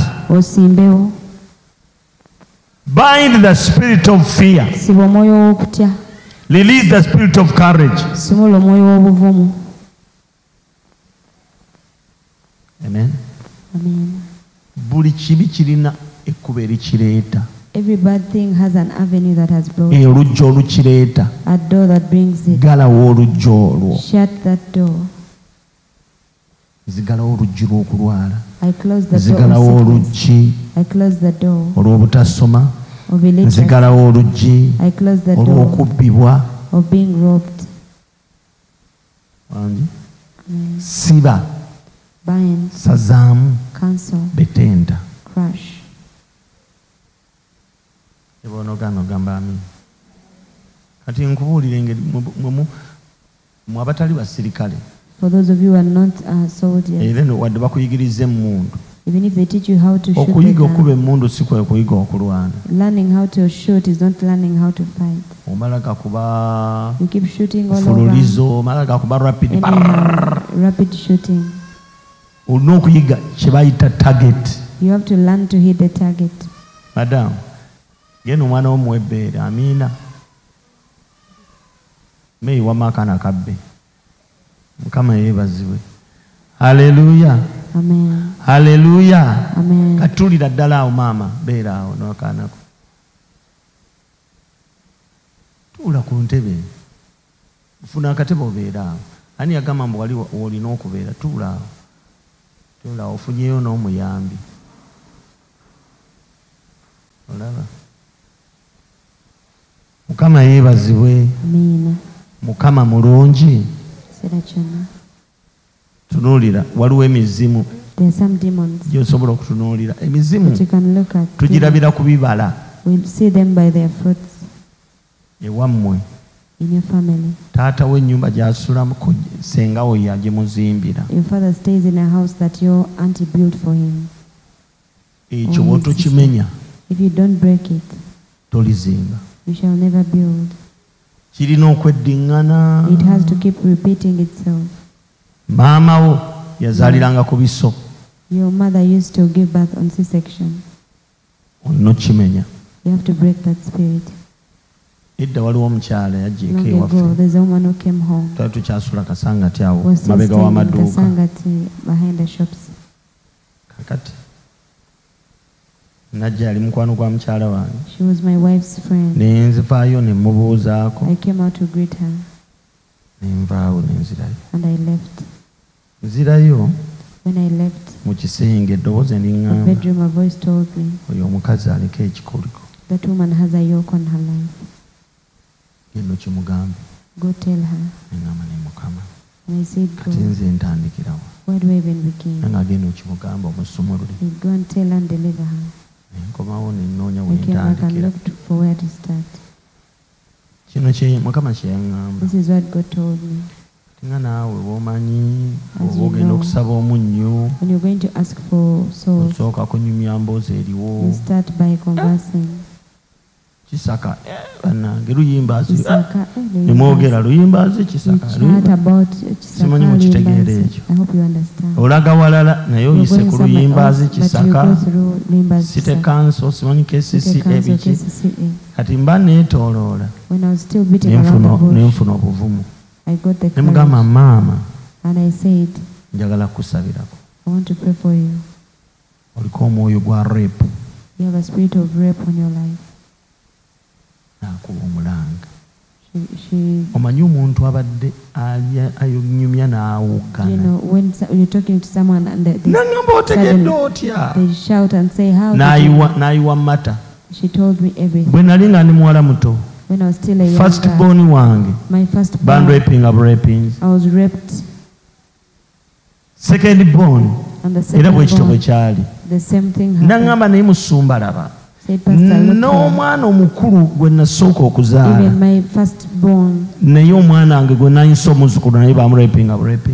Bind the spirit of fear. Release the spirit of courage. Amen. Amen. Buli kibi kirina ekkubo erikireeta. Every bad thing has an avenue that has brought it. Olujja olukireeta. A door that brings it. Galawo olujja olwo. Shut that door. Zigalawo oluggi lw'okulwala. I close the door. Zigalawo oluggi. I close the door. Olw'obutasoma. Zigalawo oluggi. I close the door. Olw'okubbibwa. Of being robbed. Siba. Bind. Sazaamu. Cancel. Betenda. Crush. Gamba amin. Kati nkubuulira engeri mwe abatali basirikale. For those of you who are not soldiers. Era wadde bakuyigiriza emmundu. Even if they teach you how to shoot, okuyiga okuba emmundu si kwe kuyiga okulwana. Learning how to shoot is not learning how to fight. Omala gakuba you keep shooting all fululizo, omala gakuba rapid shooting. Olina okuyiga kye bayita target. You have to learn to hit the target. Madam, genda omwana w'omuwebbeere amiina meeyiwa makana kabbe. Mukama yeebazibwe. Haleluya. Amen. Haleluya. Amen. Katulira ddala awo maama, beera awo n'akaanako. Tuula ku ntebe. Funa akatebe obeera awo. Ani yagamba mbu wali olina okubeera? Tuula awo. Tuula awo ofunyeyo n'omuyambi. Olaba? Mukama yeebazibwe. Amen. Mukama mulungi. Serachana. Tunuulira waliwo emizimu. There are some demons. Gy'osobola okutunuulira. Emizimu that you can look at. Tugirabira ku bibala. We'll see them by their fruits. Ewammwe. In your family. Taata w'ennyumba gy'asulamu senga we yagimuzimbira. Your father stays in a house that your auntie built for him. Ekyo bw'otokimenya. If you don't break it, tolizimba. You shall never build. Kirina okweddiŋŋana. It has to keep repeating itself. Maama wo yazaaliranga ku biso. Your mother used to give birth on C-section. Onnokimenya. You have to break that spirit. Edda waliwo omukyala yajja eka ewaffe. There's a woman who came home. Twali tukyasula Kasangati awo mabega w'amaduuka. Kasangati behind the shops. Kakati najja yali mukwano gwa mukyala wange. She was my wife's friend. Ne nzivaayo ne mubuuzaako. I came out to greet her. Ne nvaawo ne nzirayo. And I left. Nzirayo. When I left. Mu kisenge eddoboozi eriŋŋamba. The bedroom, a voice told me. Oyo omukazi aliko ekikuliko. That woman has a yoke on her life. Genda kimugambe. Go tell her. Engamba ne Mukama. And I said, go. Kati nze ntandikirawo. Where do I even begin? Nga genda okimugamba omusumulule. Go and tell her and deliver her. Nkomawo ne nnoonya we I came back and ntandikira. looked for where to start. Kino kye Mukama kye yaŋŋamba. This is what God told me. Nga naawe bw'omanyi oba ogenda okusaba omunnyo. When you're going to ask for souls, osooka kunyumya mboozi eriwo. you start by conversing. Kisaka bannange luyimbazi Kisaka ne mwogera luyimbazi Kisaka. Simanyi mukitegeera ekyo. I hope you understand. Olaga walala naye oyise ku luyimbazi Kisaka. City Council simanyi KCCA biki. Kati mba neetooloola. When I was still beating around the bush, nenfuna obuvumu. I got the courage. Nemugamba maama. And I said, njagala kusabirako. I want to pray for you. Oliko omwoyo gwa rape. You have a spirit of rape on your life. Nakuba omulanga. She omanyi omuntu abadde ayonyumya n'awuggana. You know, when you're talking to someone and nangamba otegedde otya. They shout and say, how? N'ayiwa mata. She told me everything. Bwe nali nga ndi muwala muto. When I was still a young first girl, born wange. My first born. Raping. I was raped. Second born. And the second born. The same thing happened. Nangamba naye musumba laba. N'omwana omukulu gwe nasooka okuzaala. Even my first born. Naye omwana wange gwe nayinsa omuzukulu naye bamuraping.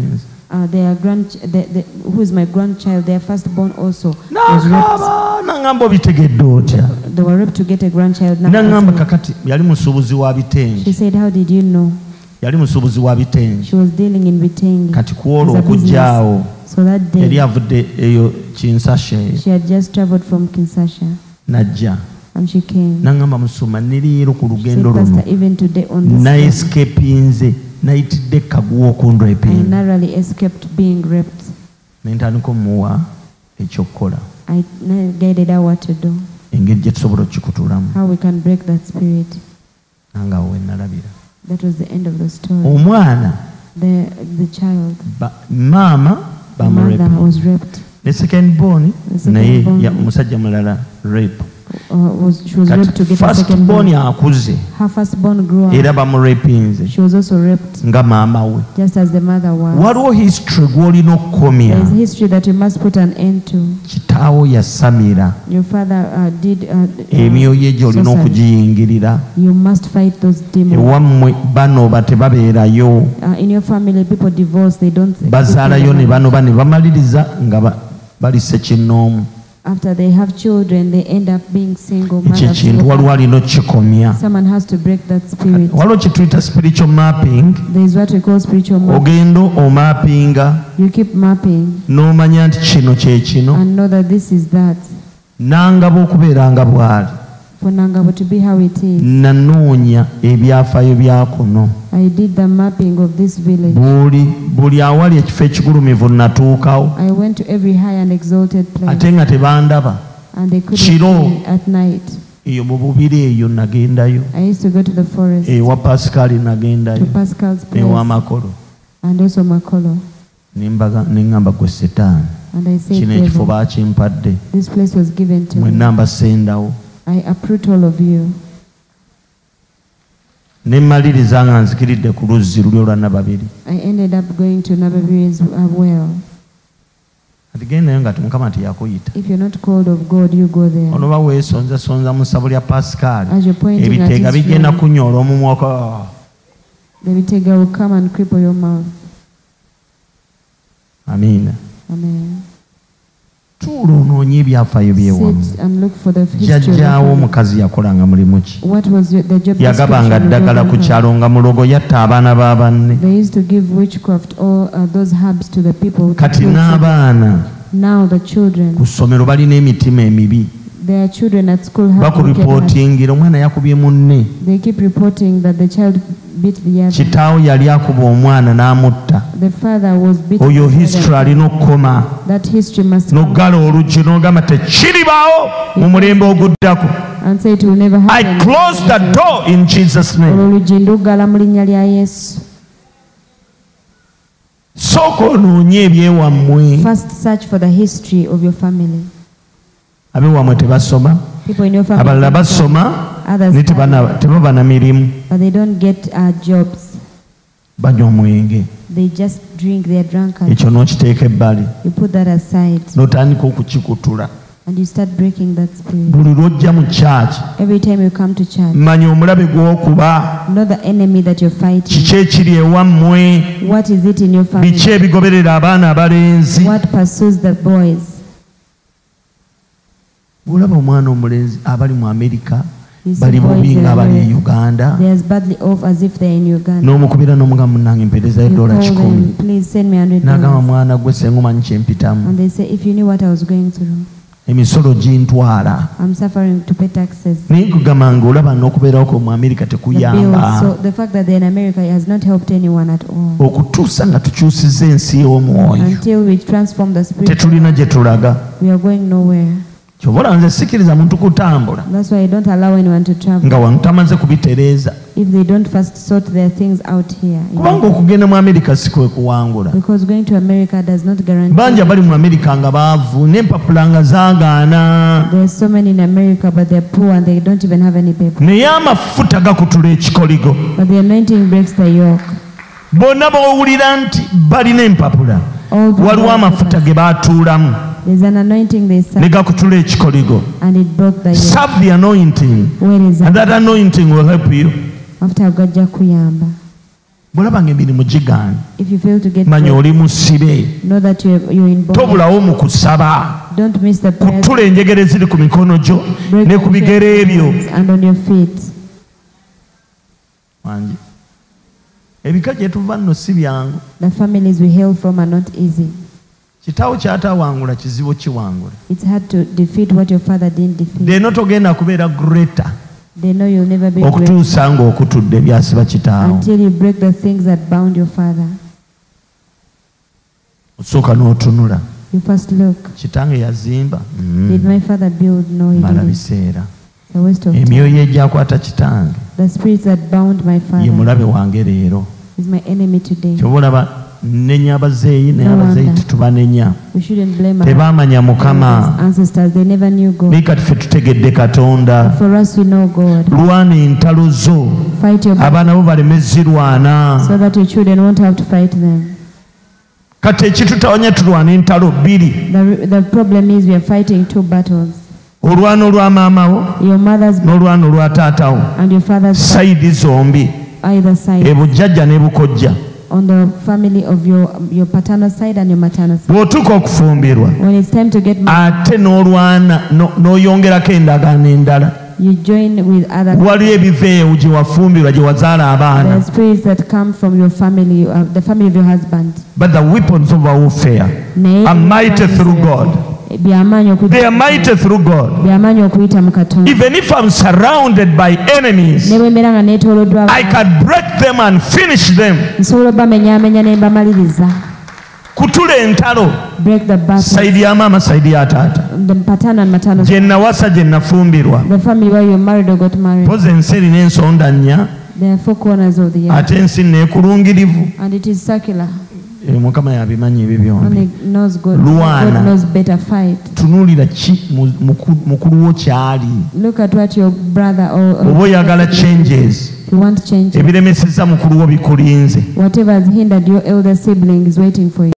Who is my grandchild, their firstborn also was raped. Nangamba obitegedde otya. They were raped to get a grandchild. Nangamba kakati yali musuubuzi wa bitenge. She said, how did you know? Yali musuubuzi wa bitenge. She was dealing in bitenge. Kati kuolwo okujjaawo. So that day, yali avudde eyo Kinsasha. She had just traveled from Kinsasha. Najja. And she came. Nangamba musuma neriero ku lugendo luno. Pastor, even today on this na escapinze nayitidde kaguwa okundraping. I narrowly escaped being raped. Nentandika omuwa ekyokukola. I guided her what to do. Engeri gye tusobola okukikutuulamu. How we can break that spirit. Nanga awo nalabira. That was the end of the story. Omwana. The child. Mama was raped. The second born naye musajja mulala rape. She was raped to get a second born. Her firstborn grew up. She was also raped. Just as the mother was. History there is history that you must put an end to. Your father did suicide. You must fight those demons. In your family, people divorce, they don't. balise kinoomu. After they have children, they end up being single mothers. Someone has to break that spirit. Spiritual mapping. There is what we call spiritual mapping. You keep mapping and know that this is that. For Nangabo to be how it is. I did the mapping of this village. I went to every high and exalted place. And they couldn't see at night. I used to go to the forest. To Pascal's place. And also Makolo. And I said, this place was given to me. I uproot all of you. I ended up going to Nababiri's well. If you're not called of God, you go there. As you're pointing at his friend, the Vitega will come and cripple your mouth. Amen. Amen. Sit and look for the history of what was the job description. They used to give witchcraft all those herbs to the people. Now the children, their children at school have they keep reporting that the child beat the other. The father was beaten. That history must come. And say it will never happen. I close the door in Jesus' name. First search for the history of your family. People in your family, others but they don't get jobs. They just drink their drunkard. You put that aside and you start breaking that spirit. Every time you come to church, know the enemy that you're fighting. What is it in your family? What pursues the boys? They are as badly off as if they're in Uganda. You call them, please send me $100. And they say, if you knew what I was going through. I'm suffering to pay taxes. The bills, so the fact that they're in America has not helped anyone at all. Until we transform the spirit, we are going nowhere. That's why I don't allow anyone to travel if they don't first sort their things out here. Because going to America does not guarantee. There are so many in America, but they're poor and they don't even have any paper. But the anointing breaks the yoke. There's an anointing they serve, and it broke the yoke. Serve the anointing, and that anointing will help you. If you fail to get jobs, know that you're in bondage. Don't miss the prayer. Break your hands and on your feet. The families we hail from are not easy. It's hard to defeat what your father didn't defeat. They know you'll never be great until you break the things that bound your father. You first look. Did my father build? No, he didn't. It's a waste of time. The spirits that bound my father is my enemy today. No wonder. We shouldn't blame our ancestors. They never knew God. For us, we know God. Fight your battles so that your children won't have to fight them. The problem is we are fighting two battles. Your mother's battle and your father's battle. Either side. on the family of your paternal side and your maternal side. Bw'otuuka okufumbirwa when it's time to get married, ate n'olwana n'oyongerako endagaano endala. You join with other waliyo ebiveewo gye wafumbirwa gye wazaala abaana. The spirits that come from your family, the family of your husband. But the weapons of our warfare are mighty through God. They are mighty through God. Even if I'm surrounded by enemies, I can break them and finish them. Kutula entalo saidi ya mama saidi ya tata gye nawasa gye nafumbirwa poze ensi erina ensonda nnya ate ensi neekulungirivu Mukama yabimanyi ebyo byombi. Lwana tunuulira ki mukulu wo kyali oba oyagala changes ebiremeseza mukulu wo bikulinze. Whatever has hindered your elder sibling is waiting for you.